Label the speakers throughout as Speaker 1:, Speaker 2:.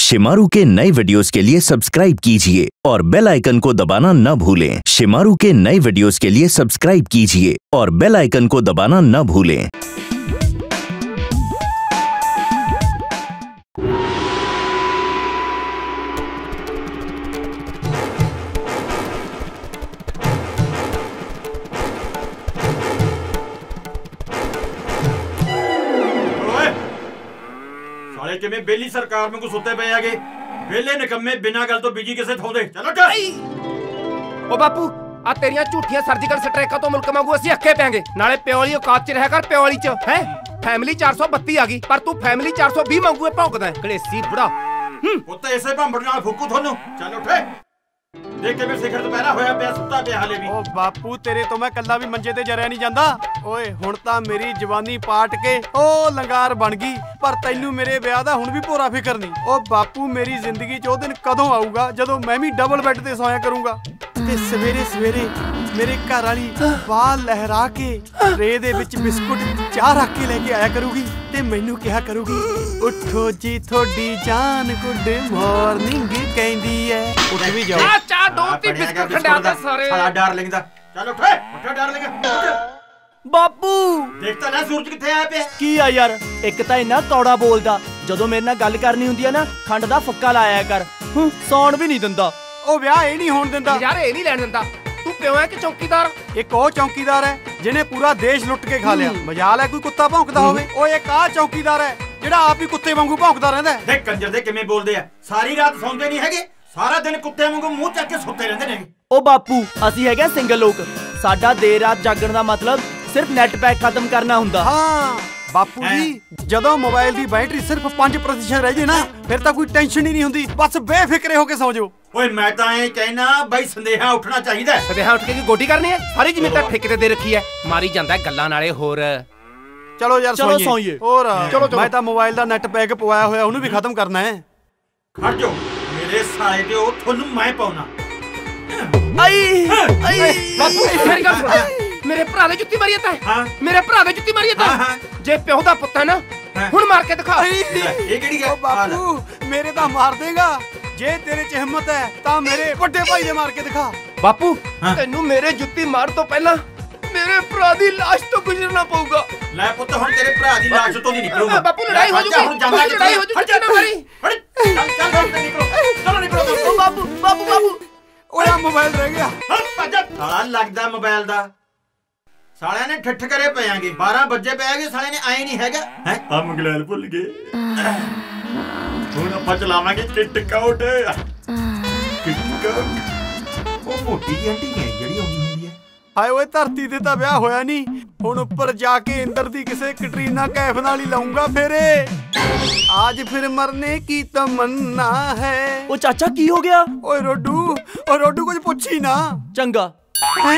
Speaker 1: शिमारू के नए वीडियोस के लिए सब्सक्राइब कीजिए और बेल आइकन को दबाना न भूलें। शिमारू के नए वीडियोस के लिए सब्सक्राइब कीजिए और बेल आइकन को दबाना न भूलें।
Speaker 2: साले किवें बेली सरकार में को सुते पे आगे वेले निकम्मे बिना गल तो बीजी किसे थोंदे चलो टा
Speaker 3: ओ बापू आ तेरियां झूठियां सर्जिकल स्ट्राइकां तो मुल्क वांगू ਅਸੀਂ ਅੱਕੇ ਪੈਂਗੇ ਨਾਲੇ ਪਿਓ ਵਾਲੀ ਔਕਾਤ ਚ ਰਹਿ ਕਰ ਪਿਓ ਵਾਲੀ ਚ ਹੈ ਫੈਮਿਲੀ 432 ਆ ਗਈ ਪਰ ਤੂੰ ਫੈਮਿਲੀ 420 ਵਾਂਗੂ ਭੌਂਕਦਾ ਕਲੇਸੀ ਬੁੜਾ
Speaker 2: ਉੱਤੇ ਐਸੇ ਭੰਬੜ ਨਾਲ ਫੁੱਕੂ ਤੁਹਾਨੂੰ ਚੱਲ ਉੱਠੇ देख के मेरे सिखर दोपहरा होया पिया सुत्ता पिया हाले भी।
Speaker 4: ओ बापू तेरे तो मैं कल्ला भी मंजे ते जरिया नहीं जांदा। ओए हुण तां मेरी जवानी पाट के ओ लंगार बन गई पर तैनू मेरे ब्याह दा हुण भी पूरा फिकर नहीं। ओ बापू मेरी जिंदगी च ओ दिन कदों आऊगा जदों मैं भी डबल बेड ते सोया करूंगा ते सवेरे सवेरे मेरे घर वाली बाल लहरा के ट्रे दे विच बिस्कुट चाह रख के लेके आया करूगी ते मैनू कहा करूगी उठो जी थोड़ी जान गुड मॉर्निंग कहंदी है। उठ भी जाओ
Speaker 3: ਚਾਹ ਦੋ ਤੀ ਬਿਸਕੁਟ ਖੰਡਿਆ ਤੇ ਸਾਰੇ
Speaker 2: ਸਾਲਾ ਡਾਰਲਿੰਗ ਦਾ ਚੱਲ ਉੱਠੇ ਉੱਠੇ ਡਾਰਲਿੰਗ
Speaker 5: ਬਾਪੂ
Speaker 2: ਦੇਖਤਾ ਨਾ ਸੂਰਜ ਕਿੱਥੇ ਆਇਆ ਪਿਆ
Speaker 5: ਕੀ ਆ ਯਾਰ ਇੱਕ ਤਾਂ ਇੰਨਾ ਕੌੜਾ ਬੋਲਦਾ ਜਦੋਂ ਮੇਰੇ ਨਾਲ ਗੱਲ ਕਰਨੀ ਹੁੰਦੀ ਆ ਨਾ ਖੰਡ ਦਾ ਫੱਕਾ ਲਾਇਆ ਕਰ ਸੌਣ ਵੀ ਨਹੀਂ ਦਿੰਦਾ।
Speaker 4: ਉਹ ਵਿਆਹ ਇਹ ਨਹੀਂ ਹੋਣ ਦਿੰਦਾ
Speaker 3: ਯਾਰ ਇਹ ਨਹੀਂ ਲੈਣ ਦਿੰਦਾ ਤੂੰ ਪਿਓ ਹੈ ਕਿ ਚੌਕੀਦਾਰ
Speaker 4: ਇੱਕ ਉਹ ਚੌਕੀਦਾਰ ਹੈ ਜਿਹਨੇ ਪੂਰਾ ਦੇਸ਼ ਲੁੱਟ ਕੇ ਖਾ ਲਿਆ ਮਜਾਲ ਹੈ ਕੋਈ ਕੁੱਤਾ ਭੌਂਕਦਾ ਹੋਵੇ ਓਏ ਇੱਕ ਆ ਚੌਕੀਦਾਰ ਹੈ ਜਿਹੜਾ ਆਪ ਹੀ ਕੁੱਤੇ ਵਾਂਗੂ ਭੌਂਕਦਾ ਰਹਿੰਦਾ ਹੈ।
Speaker 2: ਦੇਖ ਕੰਜਰ ਦੇ ਕਿਵੇਂ ਬੋਲਦੇ ਆ ਸਾਰੀ ਰਾਤ ਸੌਂਦੇ ਨਹੀਂ ਹੈਗੇ ਸਾਰਾ ਦਿਨ ਕੁੱਤੇ ਵਾਂਗੂ ਮੂੰਹ ਚੱਕ ਕੇ ਸੁੱਤੇ ਰਹਿੰਦੇ ਨੇ।
Speaker 5: ਉਹ ਬਾਪੂ ਅਸੀਂ ਹੈਗੇ ਸਿੰਗਲ ਲੋਕ ਸਾਡਾ ਦੇਰ ਰਾਤ ਜਾਗਣ ਦਾ ਮਤਲਬ ਸਿਰਫ ਨੈਟ ਪੈਕ ਖਤਮ ਕਰਨਾ ਹੁੰਦਾ।
Speaker 4: ਹਾਂ ਬਾਪੂ ਜੀ ਜਦੋਂ ਮੋਬਾਈਲ ਦੀ ਬੈਟਰੀ ਸਿਰਫ 5% ਰਹਿ ਜੇ ਨਾ ਫਿਰ ਤਾਂ ਕੋਈ ਟੈਨਸ਼ਨ ਹੀ ਨਹੀਂ ਹੁੰਦੀ ਬਸ ਬੇਫਿਕਰੇ ਹੋ ਕੇ ਸੌ ਜਾਓ।
Speaker 2: ਓਏ ਮੈਂ ਤਾਂ ਇਹ ਕਹਿਣਾ ਬਈ ਸੰਦੇਹਾ ਉੱਠਣਾ ਚਾਹੀਦਾ।
Speaker 3: ਸੰਦੇਹਾ ਉੱਠ ਕੇ ਕੀ ਗੋਡੀ ਕਰਨੀ ਹੈ ਸਾਰੀ ਜ਼ਮੀਨ ਤਾਂ ਠੇਕੇ ਤੇ ਦੇ ਰੱਖੀ ਹੈ ਮਾਰੀ ਜਾਂਦਾ ਗੱਲਾਂ ਨਾਲੇ ਹੋਰ।
Speaker 4: ਚਲੋ ਯਾਰ
Speaker 5: ਸੌਈਏ
Speaker 4: ਹੋਰ ਮੈਂ ਤਾਂ ਮੋਬਾਈਲ ਦਾ ਨੈਟ ਪੈਕ ਪਵਾਇਆ ਹੋਇਆ ਉਹਨੂੰ ਵੀ ਖਤਮ ਕਰਨਾ ਹੈ।
Speaker 2: ਖੜ ਜਾਓ ਮੇਰੇ ਸਾਲੇ ਤੇ ਉਹ ਤੁਹਾਨੂੰ ਮੈਂ ਪਾਉਣਾ।
Speaker 5: ਆਈ
Speaker 3: ਬਾਪੂ ਮੇਰੀ ਗੱਲ ਸੁਣ ਮੇਰੇ ਭਰਾ ਦੇ ਜੁੱਤੀ ਮਾਰੀ ਜਾਂਦਾ ਹੈ ਮੇਰੇ ਭਰਾ ਦੇ ਜੁੱਤੀ ਮਾਰੀ ਜਾਂਦਾ ਜੇ ਪਿਓ ਦਾ ਪੁੱਤ ਹੈ ਨਾ ਹੁਣ ਮਾਰ ਕੇ ਦਿਖਾ।
Speaker 2: ਇਹ ਕਿਹੜੀ ਗੱਲ
Speaker 4: ਬਾਪੂ ਮੇਰੇ ਤਾਂ ਮਾਰ ਦੇਗਾ ਜੇ ਤੇਰੇ ਚ ਹਿੰਮਤ ਹੈ ਤਾਂ ਮੇਰੇ ਵੱਡੇ ਭਾਈ ਦੇ ਮਾਰ ਕੇ ਦਿਖਾ।
Speaker 3: ਬਾਪੂ ਤੈਨੂੰ ਮੇਰੇ ਜੁੱਤੀ ਮਾਰ ਤੋਂ ਪਹਿਲਾਂ ਮੇਰੇ ਭਰਾ ਦੀ ਲਾਸ਼ ਤੋਂ ਗੁਜ਼ਰਨਾ ਪਊਗਾ।
Speaker 2: ਲੈ ਪੁੱਤ ਹੁਣ ਤੇਰੇ ਭਰਾ ਦੀ ਲਾਸ਼ ਤੋਂ ਨਹੀਂ ਨਿਕਲੂਗਾ।
Speaker 3: ਬਾਪੂ ਲੜਾਈ ਹੋ ਜੂਗੀ ਲੜਾਈ ਹੋ ਜੂਗੀ ਨਾ ਮਾਰੀ
Speaker 2: ਚੱਲ ਚੱਲ ਨਿਕਲੋ ਚਲੋ ਨਿਕਲੋ
Speaker 5: ਬਾਪੂ ਬਾਪੂ ਬਾਪੂ
Speaker 4: ਓਏ ਆ ਮੋਬਾਈਲ ਰਹਿ ਗਿਆ।
Speaker 2: ਸਾਲਾ ਲੱਗਦਾ ਮੋਬਾਈਲ ਦਾ ਸਾਲਿਆਂ ਨੇ ਠੱਠ ਕਰੇ ਪਿਆਂਗੇ 12 ਵਜੇ ਪਿਆਗੇ ਸਾਲਿਆਂ ਨੇ ਆਏ ਨਹੀਂ ਹੈਗਾ ਹੈ ਆ ਮੰਗਲੈਲ ਭੁੱਲ ਗਏ ਹੁਣ ਆਪਾਂ ਚਲਾਵਾਂਗੇ ਟਿਕ ਆਊਟ ਉਹ ਮੋਟੀ ਜੀ ਆਂਟੀ ਹੈ ਜਿਹੜੀ ਆਉਂਦੀ ਹੁੰਦੀ ਹੈ।
Speaker 4: ਹਾਏ ਓਏ ਧਰਤੀ ਤੇ ਤਾਂ ਵਿਆਹ ਹੋਇਆ ਨਹੀਂ ਹੁਣ ਉੱਪਰ ਜਾ ਕੇ ਇੰਦਰ ਦੀ ਕਿਸੇ ਕਟਰੀਨਾ ਕੈਫ ਨਾਲ ਹੀ ਲਾਉਂਗਾ ਫੇਰੇ आज फिर मरने की तमन्ना है।
Speaker 5: ਉਹ ਚਾਚਾ ਕੀ ਹੋ ਗਿਆ?
Speaker 4: ਓਏ ਰੋਡੂ ਕੁਝ ਪੁੱਛੀ ਨਾ
Speaker 5: ਚੰਗਾ
Speaker 4: ਹੈ।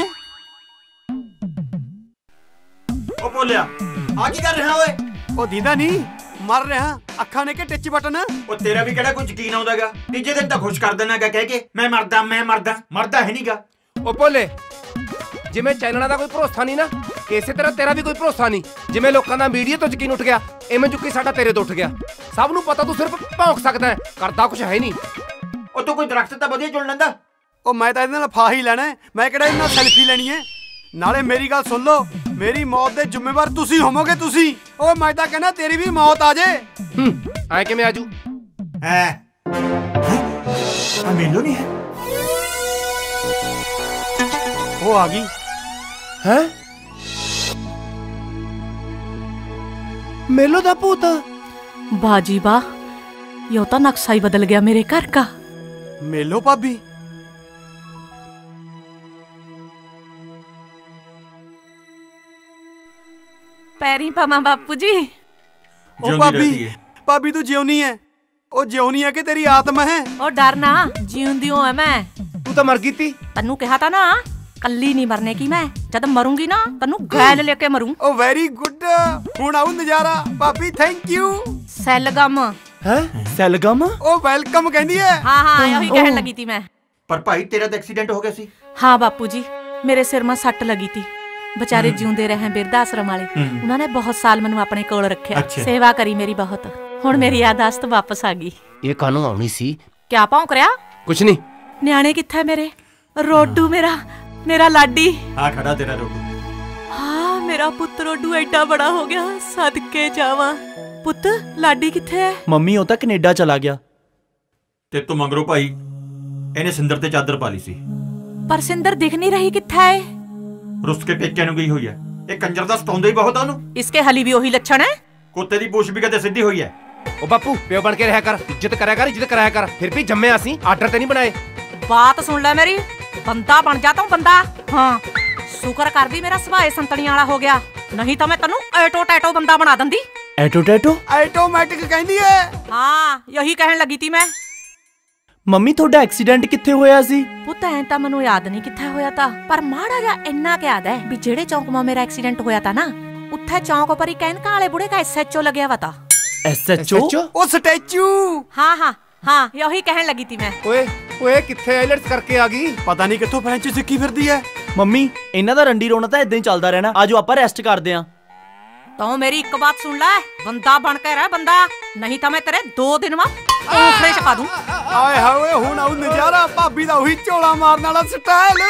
Speaker 2: ਉਹ ਬੋਲਿਆ ਆ ਕੀ ਕਰ ਰਿਹਾ ਓਏ?
Speaker 4: ਉਹ ਦੀਦਾ ਨਹੀਂ ਮਰ ਰਿਹਾ ਅੱਖਾਂ ਨੇ ਕਿ ਟਿੱਚ ਬਟਨ। ਉਹ
Speaker 2: ਤੇਰਾ ਵੀ ਕਿਹੜਾ ਕੋਈ ਯਕੀਨ ਆਉਂਦਾਗਾ ਤੀਜੇ ਦਿਨ ਤਾਂ ਖੁਸ਼ ਕਰ ਦੇਣਾਗਾ ਕਹਿ ਕੇ ਮੈਂ ਮਰਦਾ ਹੈ ਨਹੀਂਗਾ।
Speaker 3: ਉਹ ਭੋਲੇ ਜਿਵੇਂ ਚੈਨਲਾਂ ਦਾ ਕੋਈ ਭਰੋਸਾ ਨਹੀਂ ਨਾ ਇਸੇ ਤਰ੍ਹਾਂ ਤੇਰਾ ਵੀ ਕੋਈ ਭਰੋਸਾ ਨਹੀਂ। ਜਿਵੇਂ ਲੋਕਾਂ ਦਾ ਮੀਡੀਆ ਤੋਂ ਯਕੀਨ ਉੱਠ ਗਿਆ ਐਵੇਂ ਚੁੱਕੀ ਸਾਡਾ ਤੇਰੇ ਤੋਂ ਉੱਠ ਗਿਆ। ਸਭ ਨੂੰ ਪਤਾ ਤੂੰ ਸਿਰਫ ਭੌਂਕ ਸਕਦਾ ਕਰਦਾ ਕੁਝ ਹੈ ਨਹੀਂ।
Speaker 2: ਉਹ ਤੂੰ ਕੋਈ ਦਰਖਤ ਤਾਂ ਵਧੀਆ ਚੁਣ ਲੈਂਦਾ।
Speaker 4: ਉਹ ਮੈਂ ਤਾਂ ਇਹਦੇ ਨਾਲ ਫਾਹ ਹੀ ਲੈਣਾ ਮੈਂ ਕਿਹੜਾ ਇਹਨਾਂ ਸੈਲਫੀ ਲੈਣੀ ਹੈ। ਨਾਲੇ ਮੇਰੀ ਗੱਲ ਸੁਣ ਲਓ ਮੇਰੀ ਮੌਤ ਦੇ ਜ਼ਿੰਮੇਵਾਰ ਤੁਸੀਂ ਹੋਵੋਗੇ ਤੁਸੀਂ। ਉਹ ਮੈਂ ਤਾਂ ਕਹਿੰਦਾ ਤੇਰੀ ਵੀ ਮੌਤ ਆ ਜੇ।
Speaker 3: ਐ ਕਿਵੇਂ ਆਜੂ
Speaker 2: ਹੈ ਆ ਮੈਨੂੰ ਨਹੀਂ ਹੈ
Speaker 4: ਉਹ ਆ ਗਈ
Speaker 3: ਹੈ मेलो दा भूत।
Speaker 6: बाजी वाह यो तो नक्शा ही बदल गया मेरे घर का।
Speaker 4: मेलो भाभी
Speaker 6: पैरी पमा बापू जी।
Speaker 4: ओ भाभी तू जियोनी है ओ जियोनी है कि तेरी आत्मा है।
Speaker 6: ओ डरना जीउंदी हूं मैं।
Speaker 3: तू तो मर गई थी
Speaker 6: तन्नू कहा था ना कल्ली नहीं मरने की मैं जब मरूंगी ना तन्नू गैल लेके मरूं।
Speaker 4: ओ वेरी गुड हुण आऊ नजारा भाभी थैंक यू।
Speaker 6: सैलगम
Speaker 5: है सैलगम
Speaker 4: ओ वेलकम कहंदी है।
Speaker 6: हां यही कहने लगी थी मैं।
Speaker 2: पर भाई तेरा तो एक्सीडेंट हो गया सी।
Speaker 6: हां बापू जी मेरे सिर में सट लगी थी बेचारे जिउंदे रहे बिरध आश्रम वाले उन्होंने बहुत साल मैनू अपने कोल रखिया सेवा करी मेरी बहुत हुण मेरी यादाश्त वापस आ गई।
Speaker 3: ਇਹ ਕਾਨੂੰ ਆਉਣੀ ਸੀ।
Speaker 6: ਕਿਆ ਭੌਂਕ ਰਿਆ?
Speaker 3: ਕੁਛ ਨਹੀਂ।
Speaker 6: ਨਿਆਣੇ ਕਿੱਥੇ ਮੇਰੇ? ਰੋਡੂ ਮੇਰਾ ਲਾਡੀ।
Speaker 2: ਆ ਖੜਾ ਤੇਰਾ ਰੋਡੂ।
Speaker 6: ਹਾਂ ਮੇਰਾ ਪੁੱਤ ਰੋਡੂ ਐਡਾ ਬੜਾ ਹੋ ਗਿਆ, ਸਦਕੇ ਜਾਵਾਂ। ਪੁੱਤ ਲਾਡੀ ਕਿੱਥੇ ਹੈ?
Speaker 5: ਮੰਮੀ ਉਹ ਤਾਂ ਕੈਨੇਡਾ ਚਲਾ ਗਿਆ।
Speaker 2: ਤੇ ਤੂੰ ਮੰਗਰੋ ਭਾਈ, ਇਹਨੇ ਸਿੰਦਰ ਤੇ ਚਾਦਰ ਪਾ ਲਈ ਸੀ।
Speaker 6: ਪਰ ਸਿੰਦਰ ਦਿਖ ਨਹੀਂ ਰਹੀ, ਕਿੱਥੇ ਹੈ?
Speaker 2: ਰੁੱਸ ਕੇ ਪੇਕਿਆਂ ਨੂੰ ਗਈ ਹੋਈ ਹੈ। ਇਹ ਕੰਜਰ ਦਾ ਸਤਾਉਂਦਾ ਹੀ ਬਹੁਤ ਆ ਉਹਨੂੰ।
Speaker 6: ਇਸਕੇ ਹਲੀ ਵੀ ਉਹੀ ਲੱਛਣ ਹੈ।
Speaker 2: ਕੁੱਤੇ ਦੀ ਪੂਛ ਵੀ ਕਦੇ ਸਿੱਧੀ ਹੋਈ ਹੈ।
Speaker 3: ਉਹ ਬਾਪੂ ਪਿਓ ਬਣ ਕੇ ਰਿਹਾ ਕਰ, ਇੱਜ਼ਤ ਕਰਿਆ ਕਰ, ਇੱਜ਼ਤ ਕਰਾਇਆ ਕਰ। ਫਿਰ ਵੀ ਜੰਮੇ ਅਸੀਂ ਆਰਡਰ ਤੇ ਨਹੀਂ ਬਣਾਏ।
Speaker 6: ਬਾਤ ਸੁਣ ਲੈ ਮੇਰੀ, ਬੰਦਾ ਬਣ ਜਾ ਤੂੰ ਬੰਦਾ। ਹਾਂ ਸ਼ੁਕਰ ਕਰਦੀ ਮੇਰਾ ਸੁਭਾਅ ਸੰਤਣੀਆਂ ਵਾਲਾ ਹੋ ਗਿਆ, ਨਹੀਂ ਤਾਂ ਮੈਂ ਤੈਨੂੰ ਐਟੋ ਟੈਟੋ ਬੰਦਾ ਬਣਾ ਦਿੰਦੀ।
Speaker 5: ਐਟੋ ਟੈਟੋ?
Speaker 4: ਆਟੋਮੈਟਿਕ ਕਹਿੰਦੀ ਐ।
Speaker 6: ਹਾਂ ਯਹੀ ਕਹਿਣ ਲੱਗੀ ਤੀ ਮੈਂ।
Speaker 5: ਮੰਮੀ ਤੁਹਾਡਾ ਐਕਸੀਡੈਂਟ ਕਿੱਥੇ ਹੋਇਆ ਸੀ?
Speaker 6: ਪੁੱਤ ਐਂ ਤਾਂ ਮੈਨੂੰ ਯਾਦ ਨਹੀਂ ਕਿੱਥੇ ਹੋਇਆ ਤਾ, ਪਰ ਮਾੜਾ ਜਿਹਾ ਇੰਨਾ ਕੁ ਯਾਦ ਹੈ ਵੀ ਜਿਹੜੇ ਚੌਂਕ ਮਾ ਮੇਰਾ ਐਕਸੀਡੈਂਟ ਹੋਇਆ ਤਾ ਨਾ, ਉੱਥੇ ਚੌਂਕ ਪਰ ਹੀ ਕੈਨਕਾਂ ਵਾਲੇ ਬੁੜੇ ਦਾ SHO ਲੱਗਿਆ ਵਾ ਤਾ।
Speaker 5: SHO?
Speaker 4: ਉਹ ਸਟੈਚੂ।
Speaker 6: ਹਾਂ ਯਹੀ ਕਹਿਣ ਲੱਗੀ ਤੀ ਮੈਂ।
Speaker 3: ਓਏ ਕਿੱਥੇ ਆਈਲੈਟਸ ਕਰਕੇ ਆ ਗਈ?
Speaker 4: ਪਤਾ ਨਹੀਂ ਕਿੱਥੋਂ ਫ੍ਰੈਂਚ ਸਿੱਖੀ ਫਿਰਦੀ ਐ।
Speaker 5: ਮੰਮੀ ਇਹਨਾਂ ਦਾ ਰੰਡੀ ਰੋਣਾ ਤਾਂ ਇਦਾਂ ਹੀ ਚੱਲਦਾ ਰਹਿਣਾ। ਆਜੋ ਆਪਾਂ ਰੈਸਟ ਕਰਦੇ ਆਂ।
Speaker 6: ਤੂੰ ਮੇਰੀ ਇੱਕ ਬਾਤ ਸੁਣ ਲੈ, ਬੰਦਾ ਬਣ ਕੇ ਰਹਿ ਬੰਦਾ, ਨਹੀਂ ਤਾਂ ਮੈਂ ਤੇਰੇ 2 ਦਿਨ ਬਾਅਦ ਓਖਰੇ ਚ ਪਾ ਦੂੰ।
Speaker 4: ਆਏ ਹਾਏ ਹੁਣ ਆਉ ਨਜ਼ਾਰਾ, ਭਾਬੀ ਦਾ ਉਹੀ ਝੋਲਾ ਮਾਰਨ ਵਾਲਾ ਸਟਾਈਲ।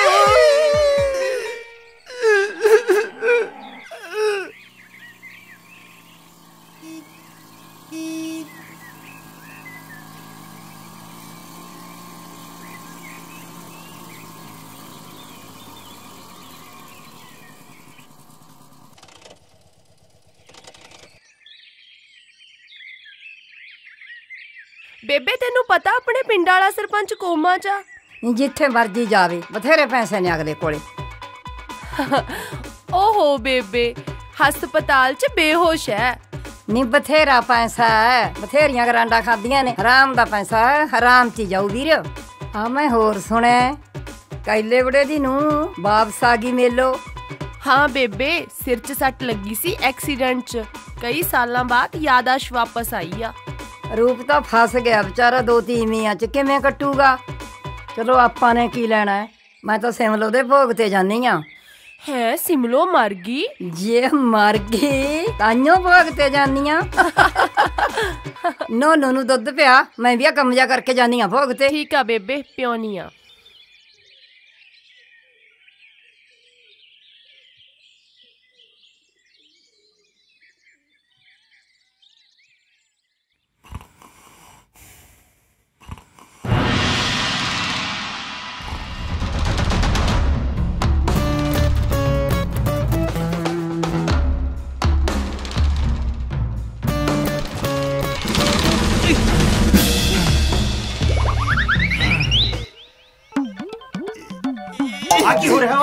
Speaker 7: ਬੇਬੇ ਤੈਨੂੰ ਪਤਾ ਆਪਣੇ ਪਿੰਡ ਵਾਲਾ ਸਰਪੰਚ ਕੋਮਾ ਚ ਆ?
Speaker 8: ਜਿੱਥੇ ਮਰਜੀ ਜਾਵੇ, ਬਥੇਰੇ ਪੈਸੇ ਨੇ ਅਗਲੇ ਕੋਲੇ।
Speaker 7: ਓਹੋ ਬੇਬੇ ਹਸਪਤਾਲ ਚ ਬੇਹੋਸ਼ ਹੈ।
Speaker 8: ਨੀ ਬਥੇਰਾ ਪੈਸਾ ਹੈ, ਬਥੇਰੀਆਂ ਗਰਾਂਡਾ ਖਾਦੀਆਂ ਨੇ। ਹਰਾਮ ਦਾ ਪੈਸਾ ਹੈ, ਹਰਾਮ ਚ ਜਾਊ ਵੀਰ। ਹਾਂ ਮੈਂ ਹੋਰ ਸੁਣਿਆ ਕੈਲੇ ਬੜੇ ਦੀ ਨੂੰ ਵਾਪਸ ਆ ਗਈ ਮੇਲੋ।
Speaker 7: ਹਾਂ ਬੇਬੇ ਸਿਰ ਚ ਸੱਟ ਲੱਗੀ ਸੀ ਐਕਸੀਡੈਂਟ ਚ, ਕਈ ਸਾਲਾਂ ਬਾਅਦ ਯਾਦਾਸ਼ ਵਾਪਸ ਆਈ ਆ।
Speaker 8: ਰੂਪ ਤਾਂ ਫਸ ਗਿਆ ਵਿਚਾਰਾ 2 ਤੀਵੀਆਂ ਚ, ਕਿਵੇਂ ਕੱਟੂਗਾ? ਚਲੋ ਆਪਾਂ ਨੇ ਕੀ ਲੈਣਾ ਹੈ, ਮੈਂ ਤਾਂ ਸਿਮਲੋ ਦੇ ਭੋਗ ਤੇ ਜਾਨੀ ਆ।
Speaker 7: ਹੈ ਸਿਮਲੋ ਮਰ ਗਈ?
Speaker 8: ਜੇ ਮਰ ਗਈ ਤਾਈਓ ਭੋਗ ਤੇ ਜਾਨੀ ਆ। ਨੋ ਨੂੰ ਦੁੱਧ ਪਿਆ, ਮੈਂ ਵੀ ਆ ਕੰਮ ਜਾ ਕਰਕੇ ਜਾਨੀ ਆ ਭੋਗ ਤੇ।
Speaker 7: ਠੀਕ ਆ ਬੇਬੇ ਪਿਓਨੀ ਆ।
Speaker 2: ਆ ਕੀ ਹੋ ਰਿਹਾ?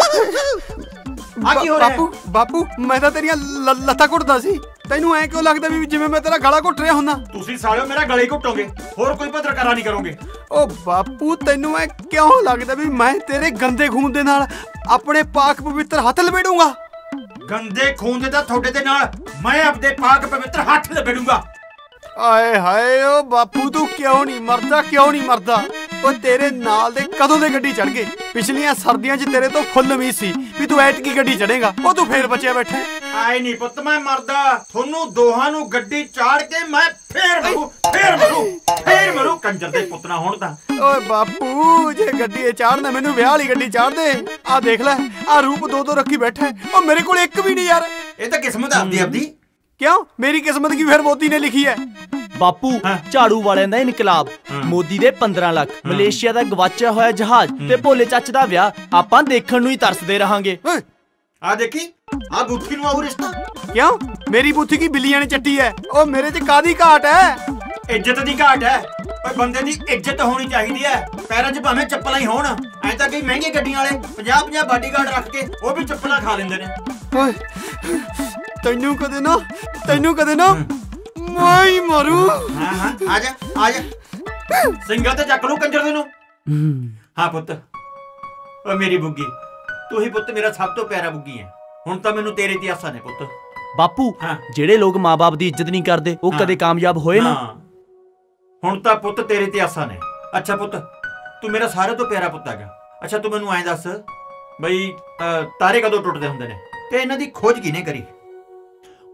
Speaker 2: ਆ ਕੀ ਹੋ ਰਿਹਾ?
Speaker 4: ਬਾਪੂ ਮੈਂ ਤਾਂ ਤੇਰੀਆਂ ਲੱਤਾਂ ਘੁੱਟਦਾ ਸੀ। ਤੈਨੂੰ ਐ ਕਿਉਂ ਲੱਗਦਾ ਵੀ ਜਿਵੇਂ ਮੈਂ ਤੇਰਾ ਗਲਾ ਘੁੱਟ ਰਿਹਾ ਹੁੰਦਾ?
Speaker 2: ਤੁਸੀਂ ਸਾਲਿਓ ਮੇਰਾ ਗਲੇ ਘੁੱਟੋਗੇ, ਹੋਰ ਕੋਈ ਪੱਤਰਕਾਰਾ ਨਹੀਂ ਕਰੋਗੇ।
Speaker 4: ਓ ਬਾਪੂ ਤੈਨੂੰ ਐ ਕਿਉਂ ਲੱਗਦਾ ਵੀ ਮੈਂ ਤੇਰੇ ਗੰਦੇ ਖੂਨ ਦੇ ਨਾਲ ਆਪਣੇ ਪਾਕ ਪਵਿੱਤਰ ਹੱਥ ਲਪੇੜੂੰਗਾ?
Speaker 2: ਗੰਦੇ ਖੂਨ ਦੇ ਤਾਂ ਤੁਹਾਡੇ ਦੇ ਨਾਲ ਮੈਂ ਆਪਣੇ ਪਾਕ ਪਵਿੱਤਰ ਹੱਥ ਲਪੇੜੂੰਗਾ।
Speaker 4: ਆਏ ਹਾਏ ਓ ਬਾਪੂ ਤੂੰ ਕਿਉਂ ਨਹੀਂ ਮਰਦਾ? ਓ ਤੇਰੇ ਨਾਲ ਦੇ ਕਦੋਂ ਦੇ ਗੱਡੀ ਚੜ ਗਏ? ਪਿਛਲੀਆਂ ਸਰਦੀਆਂ 'ਚ ਤੇਰੇ ਤੋਂ ਫੁੱਲ ਉਮੀਦ ਸੀ ਵੀ ਤੂੰ ਐਤਕੀ ਗੱਡੀ ਚੜੇਗਾ, ਉਹ ਤੂੰ ਫੇਰ ਬਚਿਆ ਬੈਠਾ।
Speaker 2: ਆਏ ਨਹੀਂ ਪੁੱਤ ਮੈਂ ਮਰਦਾ, ਤੁਹਾਨੂੰ ਦੋਹਾਂ ਨੂੰ ਗੱਡੀ ਚਾੜ ਕੇ ਮੈਂ ਫੇਰ ਮਰੂ ਕੰਜਰ ਦੇ ਪੁੱਤ ਨਾ ਹੋਣ ਤਾਂ।
Speaker 4: ਓਏ ਬਾਪੂ ਜੇ ਗੱਡੀ ਚਾੜਨਾ ਮੈਨੂੰ ਵਿਆਹ ਵਾਲੀ ਗੱਡੀ ਚਾੜ ਦੇ। ਆ ਦੇਖ ਲੈ ਆ ਰੂਪ 2 ਰੱਖੀ ਬੈਠਾ, ਓ ਮੇਰੇ ਕੋਲ ਇੱਕ ਵੀ ਨਹੀਂ ਯਾਰ।
Speaker 2: ਇਹ ਤਾਂ ਕਿਸਮਤ ਆਪਦੀ।
Speaker 4: ਕਿਉਂ ਮੇਰੀ ਕਿਸਮਤ ਕੀ ਫਿਰ ਮੋਦੀ ਨੇ ਲਿਖੀ ਹੈ?
Speaker 5: ਬਾਪੂ ਝਾੜੂ ਵਾਲਿਆਂ ਦਾ ਇਨਕਲਾਬ, ਮੋਦੀ ਦੇ 15 ਲੱਖ, ਮਲੇਸ਼ੀਆ ਦਾ ਗਵਾਚਿਆ ਹੋਇਆ ਜਹਾਜ਼ ਤੇ ਭੋਲੇ ਚੱਚ ਦਾ ਵਿਆਹ ਆਪਾਂ ਦੇਖਣ ਨੂੰ ਹੀ ਤਰਸਦੇ ਰਹਾਂਗੇ।
Speaker 2: ਆ ਦੇਖੀ ਆ ਬੁੱਥੀ ਨੂੰ ਆਉ ਰਿਸ਼ਤਾ।
Speaker 4: ਕਿਉਂ ਮੇਰੀ ਬੁੱਥੀ ਕੀ ਬਿੱਲੀਆਂ ਨੇ ਚੱਟੀ ਹੈ? ਉਹ ਮੇਰੇ 'ਚ ਕਾਦੀ ਘਾਟ ਹੈ?
Speaker 2: ਇੱਜ਼ਤ ਦੀ ਘਾਟ ਹੈ। ਓਏ ਬੰਦੇ ਦੀ ਇੱਜ਼ਤ ਹੋਣੀ ਚਾਹੀਦੀ ਹੈ, ਪੈਰਾਂ 'ਚ ਭਾਵੇਂ ਚੱਪਲਾਂ ਹੀ ਹੋਣ। ਐ ਤਾਂ ਕਈ ਮਹਿੰਗੀ ਗੱਡੀਆਂ ਵਾਲੇ 50 ਬਾਡੀਗਾਰਡ ਰੱਖ ਕੇ ਉਹ ਵੀ ਚੱਪਲਾਂ ਖਾ ਲੈਂਦੇ ਨੇ।
Speaker 4: ਓਏ ਤੈਨੂੰ ਕਦੇ ਨਾ ਮੈਂ ਹੀ ਮਰੂ।
Speaker 2: ਹਾਂ ਆ ਜਾ ਸਿੰਗਲ ਤੇ ਚੱਕ ਲੂ ਕੰਜਰ ਦੇ ਨੂੰ। ਹਾਂ ਪੁੱਤ, ਓ ਮੇਰੀ ਬੁੱਗੀ, ਤੂੰ ਹੀ ਪੁੱਤ ਮੇਰਾ ਸਭ ਤੋਂ ਪਿਆਰਾ ਬੁੱਗੀ ਹੈ। ਹੁਣ ਤਾਂ ਮੈਨੂੰ ਤੇਰੇ ਤੇ ਆਸਾਂ ਨੇ ਪੁੱਤ।
Speaker 5: ਬਾਪੂ ਜਿਹੜੇ ਲੋਕ ਮਾਂ-ਬਾਪ ਦੀ ਇੱਜ਼ਤ ਨਹੀਂ ਕਰਦੇ ਉਹ ਕਦੇ ਕਾਮਯਾਬ ਹੋਏ ਨਾ।
Speaker 2: ਹੁਣ ਤਾਂ ਪੁੱਤ ਤੇਰੇ ਤੇ ਆਸਾਂ ਨੇ। ਅੱਛਾ ਪੁੱਤ ਤੂੰ ਮੇਰਾ ਸਾਰਿਆਂ ਤੋਂ ਪਿਆਰਾ ਪੁੱਤ ਹੈਗਾ। ਅੱਛਾ ਤੂੰ ਮੈਨੂੰ ਐਂ ਦੱਸ ਬਈ ਤਾਰੇ ਕਦੋਂ ਟੁੱਟਦੇ ਹੁੰਦੇ ਨੇ ਤੇ ਇਹਨਾਂ ਦੀ ਖੋਜ ਕਿਹਨੇ ਕਰੀ?